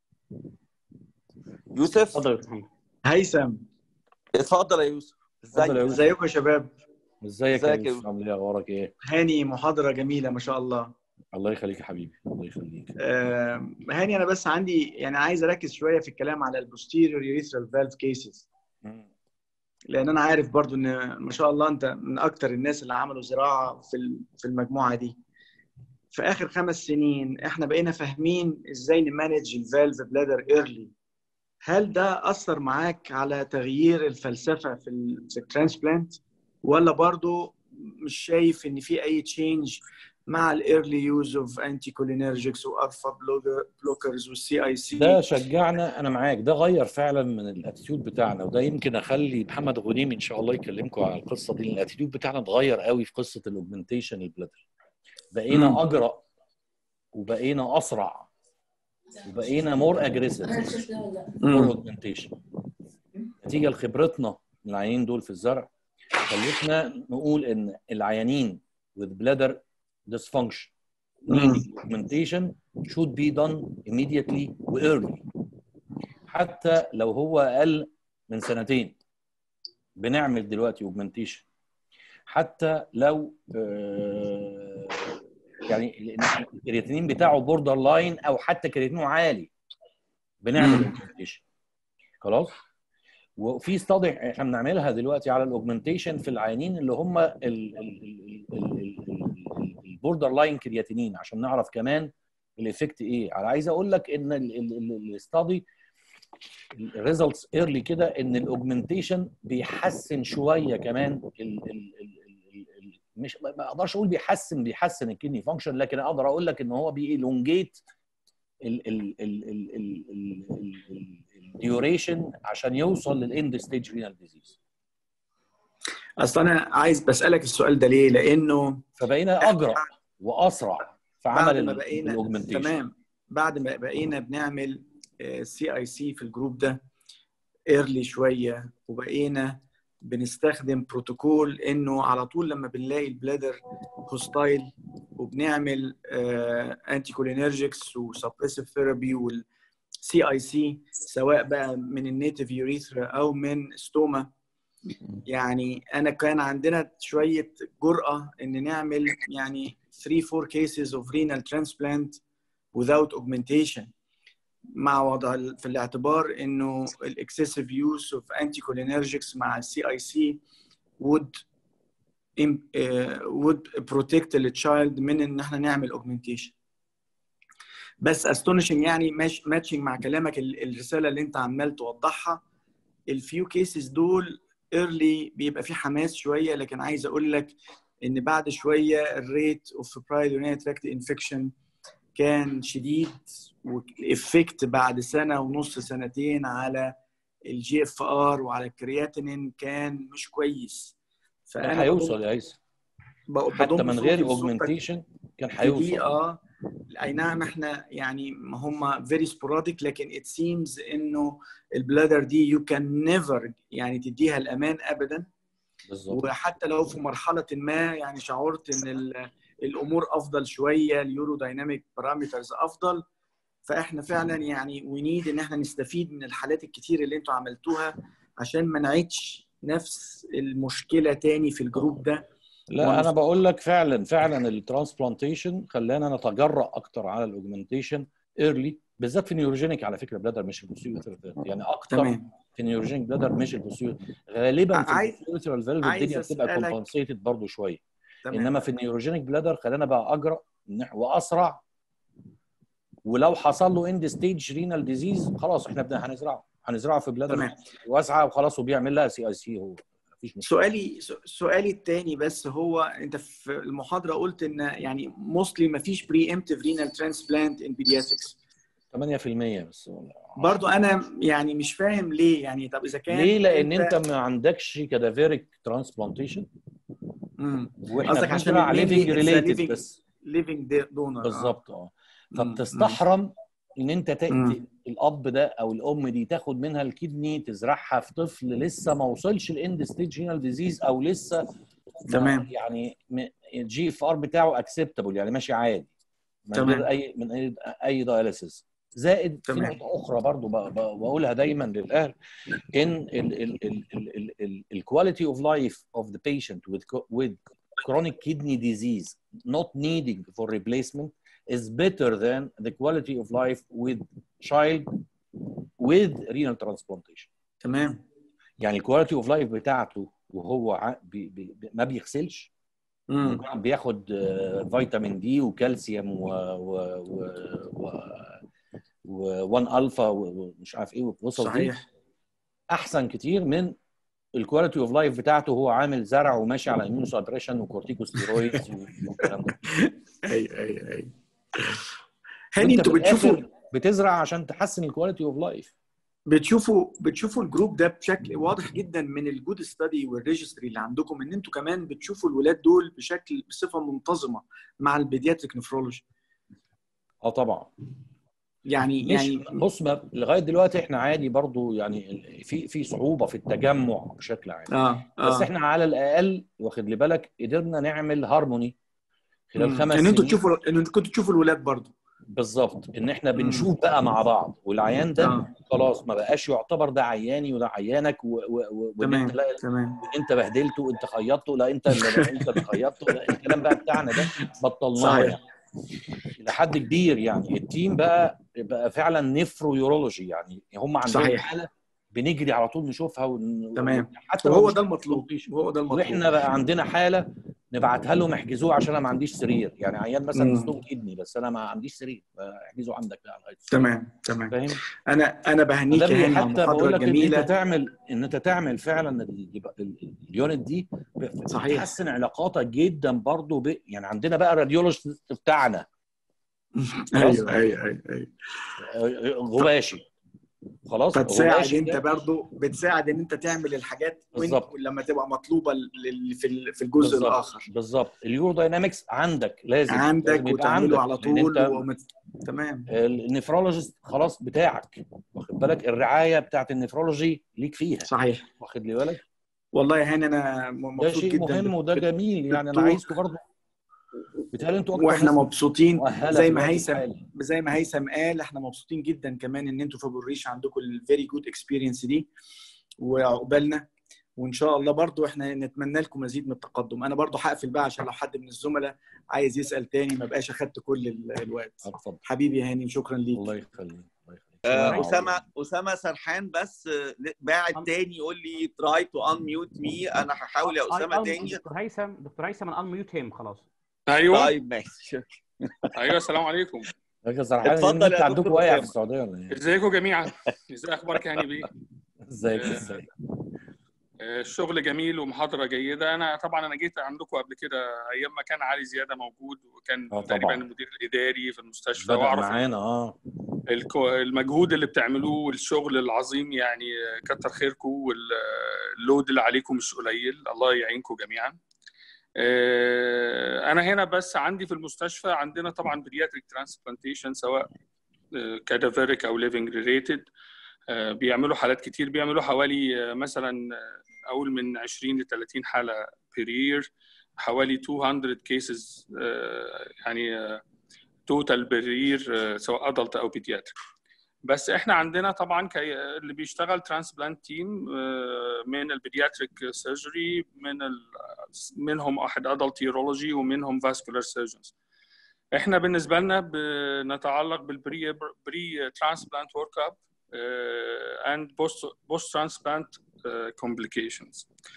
يوسف. اتفضل هيثم. اتفضل يا يوسف. ازيك ازيكم يا شباب؟ ازيك يا يوسف، عامل ايه، اخبارك ايه؟ هاني محاضره جميله ما شاء الله. الله يخليك يا حبيبي، الله يخليك. آه هاني انا بس عندي يعني عايز اركز شويه في الكلام على البوستيريور يوريثرال فالف كيسز، لان انا عارف برضو ان ما شاء الله انت من اكتر الناس اللي عملوا زراعه في في المجموعه دي. في اخر خمس سنين احنا بقينا فاهمين ازاي نمانج الفالف بلادر ايرلي. هل ده اثر معاك على تغيير الفلسفه في ال في الترانسبلانت، ولا برضو مش شايف ان في اي تشينج مع الايرلي يوز اوف انتي كولينرجيكس والفا بلوكرز والسي اي سي؟ ده شجعنا، انا معاك، ده غير فعلا من الاتيتيود بتاعنا، وده يمكن اخلي محمد غنيمي ان شاء الله يكلمكم على القصه دي. الاتيتيود بتاعنا اتغير قوي في قصه الاوجمنتيشن البلادر. بقينا مم. اجرأ وبقينا اسرع وبقينا مور اجريسيف مور اوجمنتيشن، نتيجه لخبرتنا من العيانين دول في الزرع. خلتنا نقول ان العيانين with bladder dysfunction needing augmentation should be done immediately و early، حتى لو هو اقل من سنتين بنعمل دلوقتي augmentation، حتى لو آه يعني الكرياتينين بتاعه بوردر لاين او حتى كرياتينه عالي بنعمل augmentation. خلاص. وفي ستادي احنا بنعملها دلوقتي على الاوجمنتيشن في العيانين اللي هم البوردر لاين كرياتينين، عشان نعرف كمان الايفكت ايه. انا عايز اقول لك ان الاستادي الريزلتس ايرلي كده ان الاوجمنتيشن بيحسن شويه كمان ال ال ال مش ما اقدرش اقول بيحسن بيحسن الكدني فانكشن، لكن اقدر اقول لك ان هو بيلونجيت الديوريشن عشان يوصل للاند ستيج رينال ديزيز. اصل انا عايز بسالك السؤال ده ليه؟ لانه فبقينا اجرأ واسرع في عمل الاوجمنتيشن. تمام. بعد ما بقينا بنعمل سي اي سي في الجروب ده ايرلي شويه، وبقينا بنستخدم بروتوكول انه على طول لما بنلاقي البلادر هوستايل وبنعمل انتي كولينرجيكس وسبريسيف ثيرابي والسي اي سي، سواء بقى من النيتيف يوريثرا او من ستوما. يعني انا كان عندنا شويه جرأه ان نعمل يعني ثلاثة أربعة cases of renal transplant without augmentation، مع وضع في الاعتبار انه الاكسسيف يوز اوف انتي كولينرجيكس مع السي اي سي would would protect التشايلد من ان احنا نعمل augmentation. بس astonishing يعني ماتشنج مع كلامك الرساله اللي انت عمال توضحها. الفيو كيسز دول early بيبقى في حماس شويه، لكن عايز اقول لك ان بعد شويه الريت اوف برايمري يورينري تراكت انفكشن كان شديد، والافكت بعد سنه ونص سنتين على الجي اف ار وعلى الكرياتينين كان مش كويس. كان هيوصل يا عيسى حتى من غير اوجمنتيشن، كان هيوصل. اه اي نعم احنا يعني هم فيري سبوراديك، لكن ات سيمز انه البلادر دي يو كان نيفر يعني تديها الامان ابدا. بالظبط. وحتى لو في مرحله ما يعني شعرت ان الامور افضل شويه، اليورو دايناميك بارامترز افضل، فاحنا فعلا يعني وي نيد ان احنا نستفيد من الحالات الكتير اللي انتوا عملتوها عشان ما نعيدش نفس المشكله تاني في الجروب ده. لا انا بقول لك فعلا فعلا الترانسبلانتيشن خلانا نتجرأ اكتر على الاوجمنتيشن ايرلي، بالذات في نيوروجينيك على فكره بلادر مش البوستيريور يعني اكتر. تمام. في نيوروجينيك بلادر مش البوستيريور، غالبا في البوستيريور فالف الدنيا بتبقى كومبنسيتد برضه شويه. تمام. انما في النيوروجينيك بلادر خلانا بقى اجرأ واسرع، ولو حصل له اند ستيج رينال ديزيز خلاص احنا بدنا هنزرعه هنزرعه في بلادر واسعه وخلاص، وبيعمل لها سي اي سي. هو سؤالي سؤالي الثاني بس هو انت في المحاضره قلت ان يعني موستلي ما فيش بري امتيف رينال ترانسبلانت ان بيدياتريكس ثمانية في المية بس. برضو انا يعني مش فاهم ليه يعني. طب اذا كان ليه؟ لان انت, انت ما عندكش كادافيريك ترانسبلانتيشن، واحنا بنزرع ليفنج ريليتد بس ليفنج دونر بالظبط. اه فبتستحرم ان انت تاتي الاب ده او الام دي تاخد منها الكدني تزرعها في طفل لسه ما وصلش الاند ستيج رينال ديزيز، او لسه تمام يعني الجي اف ار بتاعه اكسبتابل يعني ماشي عادي من تمام. غير اي من اي اي داياليسيس. زائد تمام. في نقطه اخرى برضو بقولها دايما للاهل، ان الكواليتي اوف لايف اوف ذا بيشنت with chronic kidney disease not needing for replacement is better than the quality of life with child with renal transplantation. تمام. يعني الكواليتي اوف لايف بتاعته وهو بي بي ما بيغسلش، مم. بياخد فيتامين دي وكالسيوم و و و و1 الفا ومش عارف ايه وصل صحيح دي احسن كتير من الكواليتي اوف لايف بتاعته هو عامل زرع وماشي على اميونو سابريشن وكورتيكوستيرويدز والكلام ده. اي اي اي هاني انتوا بتشوفوا بتزرع عشان تحسن الكواليتي اوف لايف. بتشوفوا بتشوفوا الجروب ده بشكل واضح جدا من الجود ستادي والريجستري اللي عندكم، ان انتوا كمان بتشوفوا الولاد دول بشكل بصفه منتظمه مع البيدياتريك نفرولوجي. اه طبعا. يعني مش يعني بص لغايه دلوقتي احنا عادي برضو يعني في في صعوبه في التجمع بشكل عام. آه. آه. بس احنا على الاقل واخد لي بالك قدرنا نعمل هارموني خلال خمس سنين. ان انتوا تشوفوا ان انتوا كنتوا تشوفوا الولاد برضو. بالظبط، ان احنا بنشوف بقى مع بعض، والعيان ده آه. خلاص ما بقاش يعتبر ده عياني وده عيانك وان انت لا تمام انت بهدلته وانت خيطته، لا انت اللي انت اللي خيطته، لا الكلام بقى بتاعنا ده بطلناه يعني الى حد كبير. يعني التيم بقى بقى فعلا نفرو يورولوجي، يعني هم عندهم صحيح. حاله بنجري على طول نشوفها ون... تمام حتى وهو ده المطلوب وهو ده المطلوب. واحنا بقى عندنا حاله نبعتها لهم احجزوه عشان انا ما عنديش سرير، يعني عيان مثلا ستون كدني بس انا ما عنديش سرير، احجزه عندك بقى لغايه تمام تمام فاهم. انا انا بهنيك يا هاني على المحاضره الجميله. ان انت تعمل ان انت تعمل فعلا اليونت دي صحيح تحسن علاقاتك جدا برضو ب... يعني عندنا بقى راديولوجي بتاعنا ايوه ايوه ايوه غباشي خلاص، بتساعد انت برضو بتساعد ان انت تعمل الحاجات بالظبط لما تبقى مطلوبه في في الجزء بالزبط. الاخر. بالظبط. اليورو داينامكس عندك لازم عندك لازم يبقى عندك على طول انت ومت... تمام. النفرولوجيست خلاص بتاعك واخد بالك، الرعايه بتاعت النفرولوجي ليك فيها صحيح واخد لي بالك. والله يا هاني انا مبسوط ده شيء جدا مهم وده جميل يعني. انا عايزكم برضه بتهيألي انتوا اكتر واحنا مبسوطين زي ما هيثم زي ما هيثم قال احنا مبسوطين جدا كمان ان انتوا في ابو الريش عندكم الفيري جود اكسبيرينس دي وعقبالنا، وان شاء الله برضو احنا نتمنى لكم مزيد من التقدم. انا برضو هقفل بقى عشان لو حد من الزملاء عايز يسال تاني ما بقاش اخدت كل الوقت. حبيبي يا هاني شكرا ليك. الله يخليك. آه اسامه اسامه سرحان بس باعت تاني يقول لي تراي تو انميوت مي. انا هحاول يا اسامه تاني. دكتور هيثم دكتور هيثم انميوت هيم خلاص. ايوه طيب ماشي. ايوه السلام عليكم. يا سرحان، اتفضل انت يا عندكم دكتور واقع في اسامه. السعوديه ولا ايه؟ ازيكم جميعا؟ ازاي اخبارك يا هاني بيه؟ ازيك آه، ازيك؟ الشغل جميل ومحاضره جيده. انا طبعا انا جيت عندكم قبل كده ايام ما كان علي زياده موجود، وكان اه تقريبا طبعا المدير الاداري في المستشفى، بدأ واعرف معانا اه الكو- المجهود اللي بتعملوه والشغل العظيم. يعني كتر خيركم، واللود اللي عليكم مش قليل. الله يعينكم جميعا. انا هنا بس عندي في المستشفى عندنا طبعا بيدياتريك ترانسبلانتيشن، سواء كادافيريك او ليفنج ريليتد. بيعملوا حالات كتير، بيعملوا حوالي مثلا اقول من عشرين ل ثلاثين حاله بير يير، حوالي مئتين كيسز يعني توتال بير يير، سواء ادلت او بيدياتريك. بس احنا عندنا طبعا اللي بيشتغل ترانسبلانت تيم من البيدياتريك سيرجري، من ال... منهم واحد ادلت يورولوجي ومنهم فاسكولار سيرجنز. احنا بالنسبه لنا بنتعلق بالبري بري ترانسبلانت ورك اب and post post transplant uh, complications.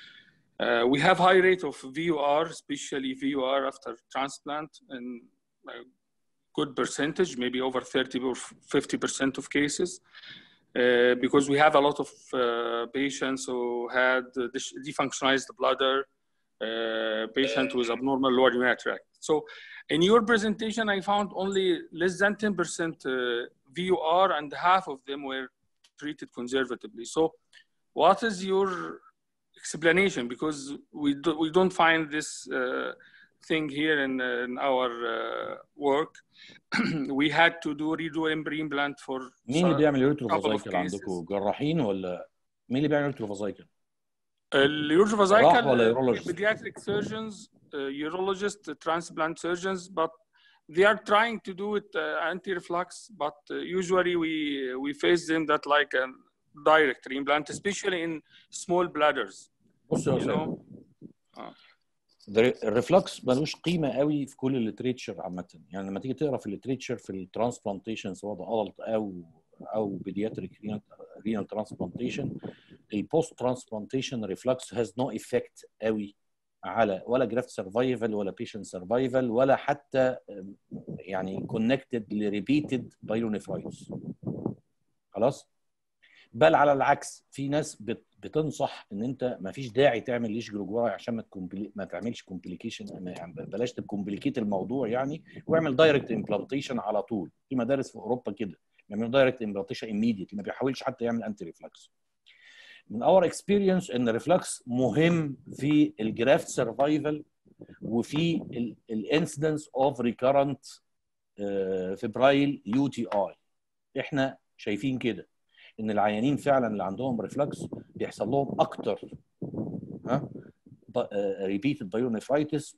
Uh, we have high rate of V U R, especially V U R after transplant, and uh, good percentage, maybe over thirty or fifty percent of cases, uh, because we have a lot of uh, patients who had defunctionalized bladder, uh, patient with abnormal lower urinary tract. So in your presentation, I found only less than ten percent uh, V U R, and half of them were treated conservatively. So what is your explanation? Because we, do, we don't find this uh, thing here in, uh, in our uh, work. We had to do redo implant for مين اللي بيعمل couple of يوتروفازايكل cases. عندكم؟ جراحين ولا مين اللي بيعمل يوتروفازايكل؟ اليوروفازايكل ولا يورولوجيست؟ pediatric surgeons, uh, urologists, transplant surgeons, but they are trying to do it uh, anti-reflux, but uh, usually we we face them that like a direct implant, especially in small bladders. بص يا you اسامه، know. آه. الريفلكس ملوش قيمه قوي في كل الليتريتشر عامه. يعني لما تيجي تقرا في الليتريتشر في الترانسبلانتيشن، سواء ده ادلت او او بيدياتريك رينال ترانسبلانتيشن، البوست ترانسبلانتيشن ريفلكس هاز نو افكت قوي على ولا جرافت سرفايفل ولا بيشنت سرفايفل ولا حتى يعني كونكتد لريبيتد بايلونيفرايتس. خلاص؟ بل على العكس، في ناس بت بتنصح ان انت ما فيش داعي تعمل ليش جلوجوراي عشان ما تكمبلي... ما تعملش كومبليكيشن، يعني بلاش تكمبليكيت الموضوع يعني، واعمل دايركت امبلانتيشن على طول. في مدارس في اوروبا كده بيعملوا دايركت امبلانتيشن ايميديت، ما بيحاولش حتى يعمل انتي ريفلكس. من اور اكسبيرينس ان الريفلكس مهم في الجرافت سرفايفل وفي الانسيدنس اوف ريكارنت فيبرايل يو تي اي. احنا شايفين كده ان العيانين فعلا اللي عندهم ريفلكس بيحصل لهم اكتر ها ريبيتد بايونيفرايتس،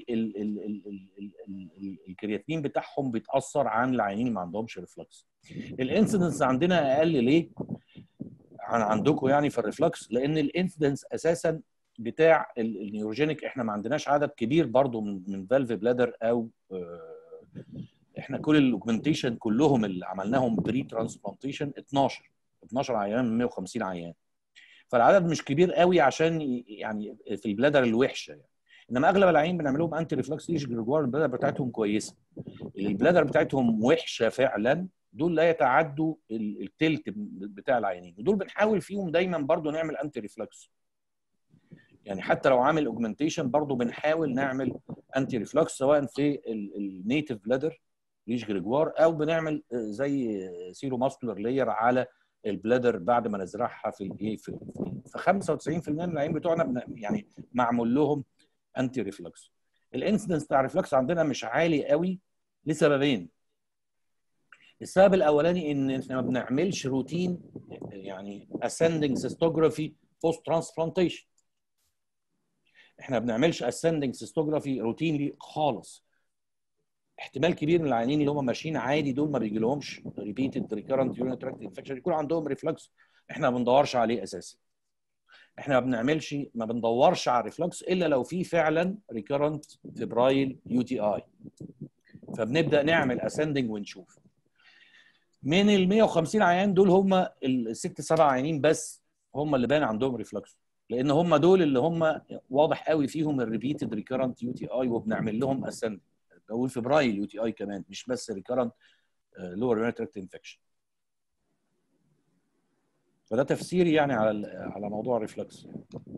والكرياتين بتاعهم بيتاثر عن العيانين اللي ما عندهمش ريفلكس. الانسيدنس عندنا اقل ليه عن عندكم يعني في الريفلكس؟ لان الانسيدنس اساسا بتاع النيوروجينيك احنا ما عندناش عدد كبير برضو من من فالف بلادر، او احنا كل الاوجمنتيشن كلهم اللي عملناهم بري ترانسبلانتيشن اتناشر اتناشر عيان من مية وخمسين عيان، فالعدد مش كبير قوي عشان يعني في البلادر الوحشه يعني. انما اغلب العيانين بنعملهم انتي ريفلكس ليش جلوجوار، البلادر بتاعتهم كويسه. البلادر بتاعتهم وحشه فعلا دول لا يتعدوا التلت بتاع العيانين، ودول بنحاول فيهم دايما برضو نعمل انتي ريفلكس. يعني حتى لو عامل اوجمنتيشن برضو بنحاول نعمل انتي ريفلكس، سواء في النيتيف بلادر ليش جريجوار، او بنعمل زي سيرو ماسكولار لاير على البلادر بعد ما نزرعها في الايه في في خمسة وتسعين بالمية من العيان بتوعنا يعني معمول لهم انتي ريفلكس. الانسيدنس بتاع الريفلكس عندنا مش عالي قوي لسببين. السبب الاولاني ان احنا ما بنعملش روتين يعني ascending cystography post transplantation. احنا ما بنعملش ascending cystography روتينلي خالص. احتمال كبير من العيانين اللي هم ماشيين عادي دول ما بيجي لهمش ريبيتد ريكارنت يورينري تراكت انفكشن، يكون عندهم ريفلكس احنا ما بندورش عليه اساسا. احنا ما بنعملش ما بندورش على الريفلكس الا لو في فعلا ريكارنت فيبرايل يو تي اي، فبنبدا نعمل اسندنج ونشوف. من ال مية وخمسين عيان دول هم الست سبع عيانين بس هم اللي بان عندهم ريفلكس، لان هم دول اللي هم واضح قوي فيهم الريبيتد ريكارنت يو تي اي، وبنعمل لهم اسند بقول فبرايل يو تي اي كمان، مش بس ريكارنت لور رينال تراكت انفكشن. فده تفسيري يعني على على موضوع الريفلكس.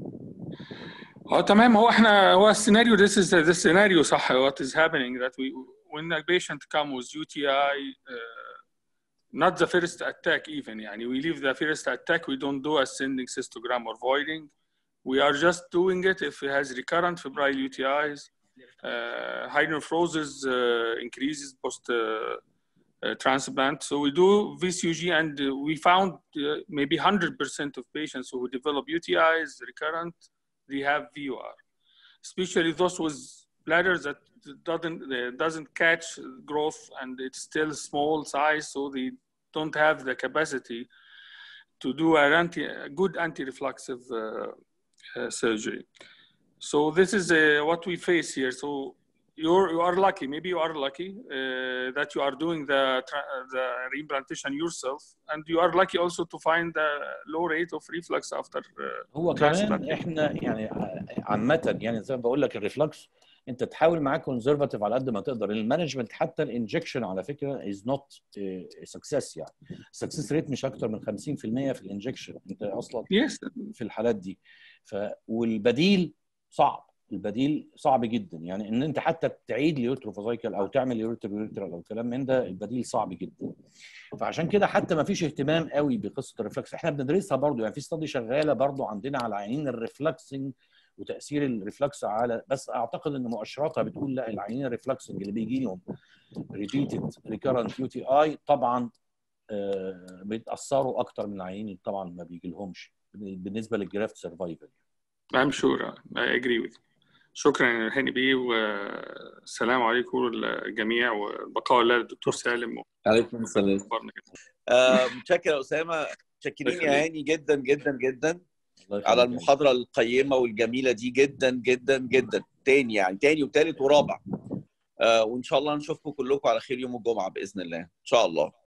اه تمام. هو احنا هو السيناريو this is the scenario صح. what is happening that we when a patient come with U T I uh, not the first attack even يعني we leave the first attack, we don't do ascending cystogram or voiding, we are just doing it if it has recurrent febrile U T Is, uh, high nephrosis uh, increases post uh, uh, transplant. So we do V C U G and uh, we found uh, maybe one hundred percent of patients who develop U T Is recurrent, they have V U R, especially those with bladders that doesn't uh, doesn't catch growth and it's still small size, so they don't have the capacity to do an anti, a good anti-reflexive uh, uh, surgery. So this is uh, what we face here. So you're, you are lucky, maybe you are lucky uh, that you are doing the, the reimplantation yourself, and you are lucky also to find a low rate of reflux after uh, هو كمان احنا يعني عامه يعني زي ما بقول لك الريفلكس انت تحاول معاه كونزرفاتيف على قد ما تقدر. المانجمنت حتى الانجكشن على فكره از نوت سكسس، يعني السكسس ريت مش اكتر من خمسين في المية في الانجكشن انت اصلا yes. في الحالات دي. ف والبديل صعب، البديل صعب جدا، يعني ان انت حتى تعيد اليوتروفازايكل او تعمل يوتروفازايكل او كلام من ده، البديل صعب جدا. فعشان كده حتى ما فيش اهتمام قوي بقصه الريفلكس. احنا بندرسها برضو، يعني في استادي شغاله برضو عندنا على عيانين الريفلكسنج وتاثير الريفلكس على، بس اعتقد ان مؤشراتها بتقول لا، العيانين الريفلكسنج اللي بيجي لهم ريبيتد ريكارنت يو تي اي طبعا آه بيتاثروا اكتر من العيانين طبعا ما بيجي لهمش بالنسبه للجرافت سرفايفل. I'm sure I agree with you. شكرا هاني بيه، والسلام عليكم الجميع، وبقاء الله للدكتور سالم. عليكم السلام. متشكر يا اسامه، متشكرين يا هاني جدا جدا جدا على المحاضره القيمه والجميله دي جدا جدا جدا. تاني يعني تاني وثالث ورابع، آه وان شاء الله نشوفكم كلكم على خير يوم الجمعه باذن الله ان شاء الله.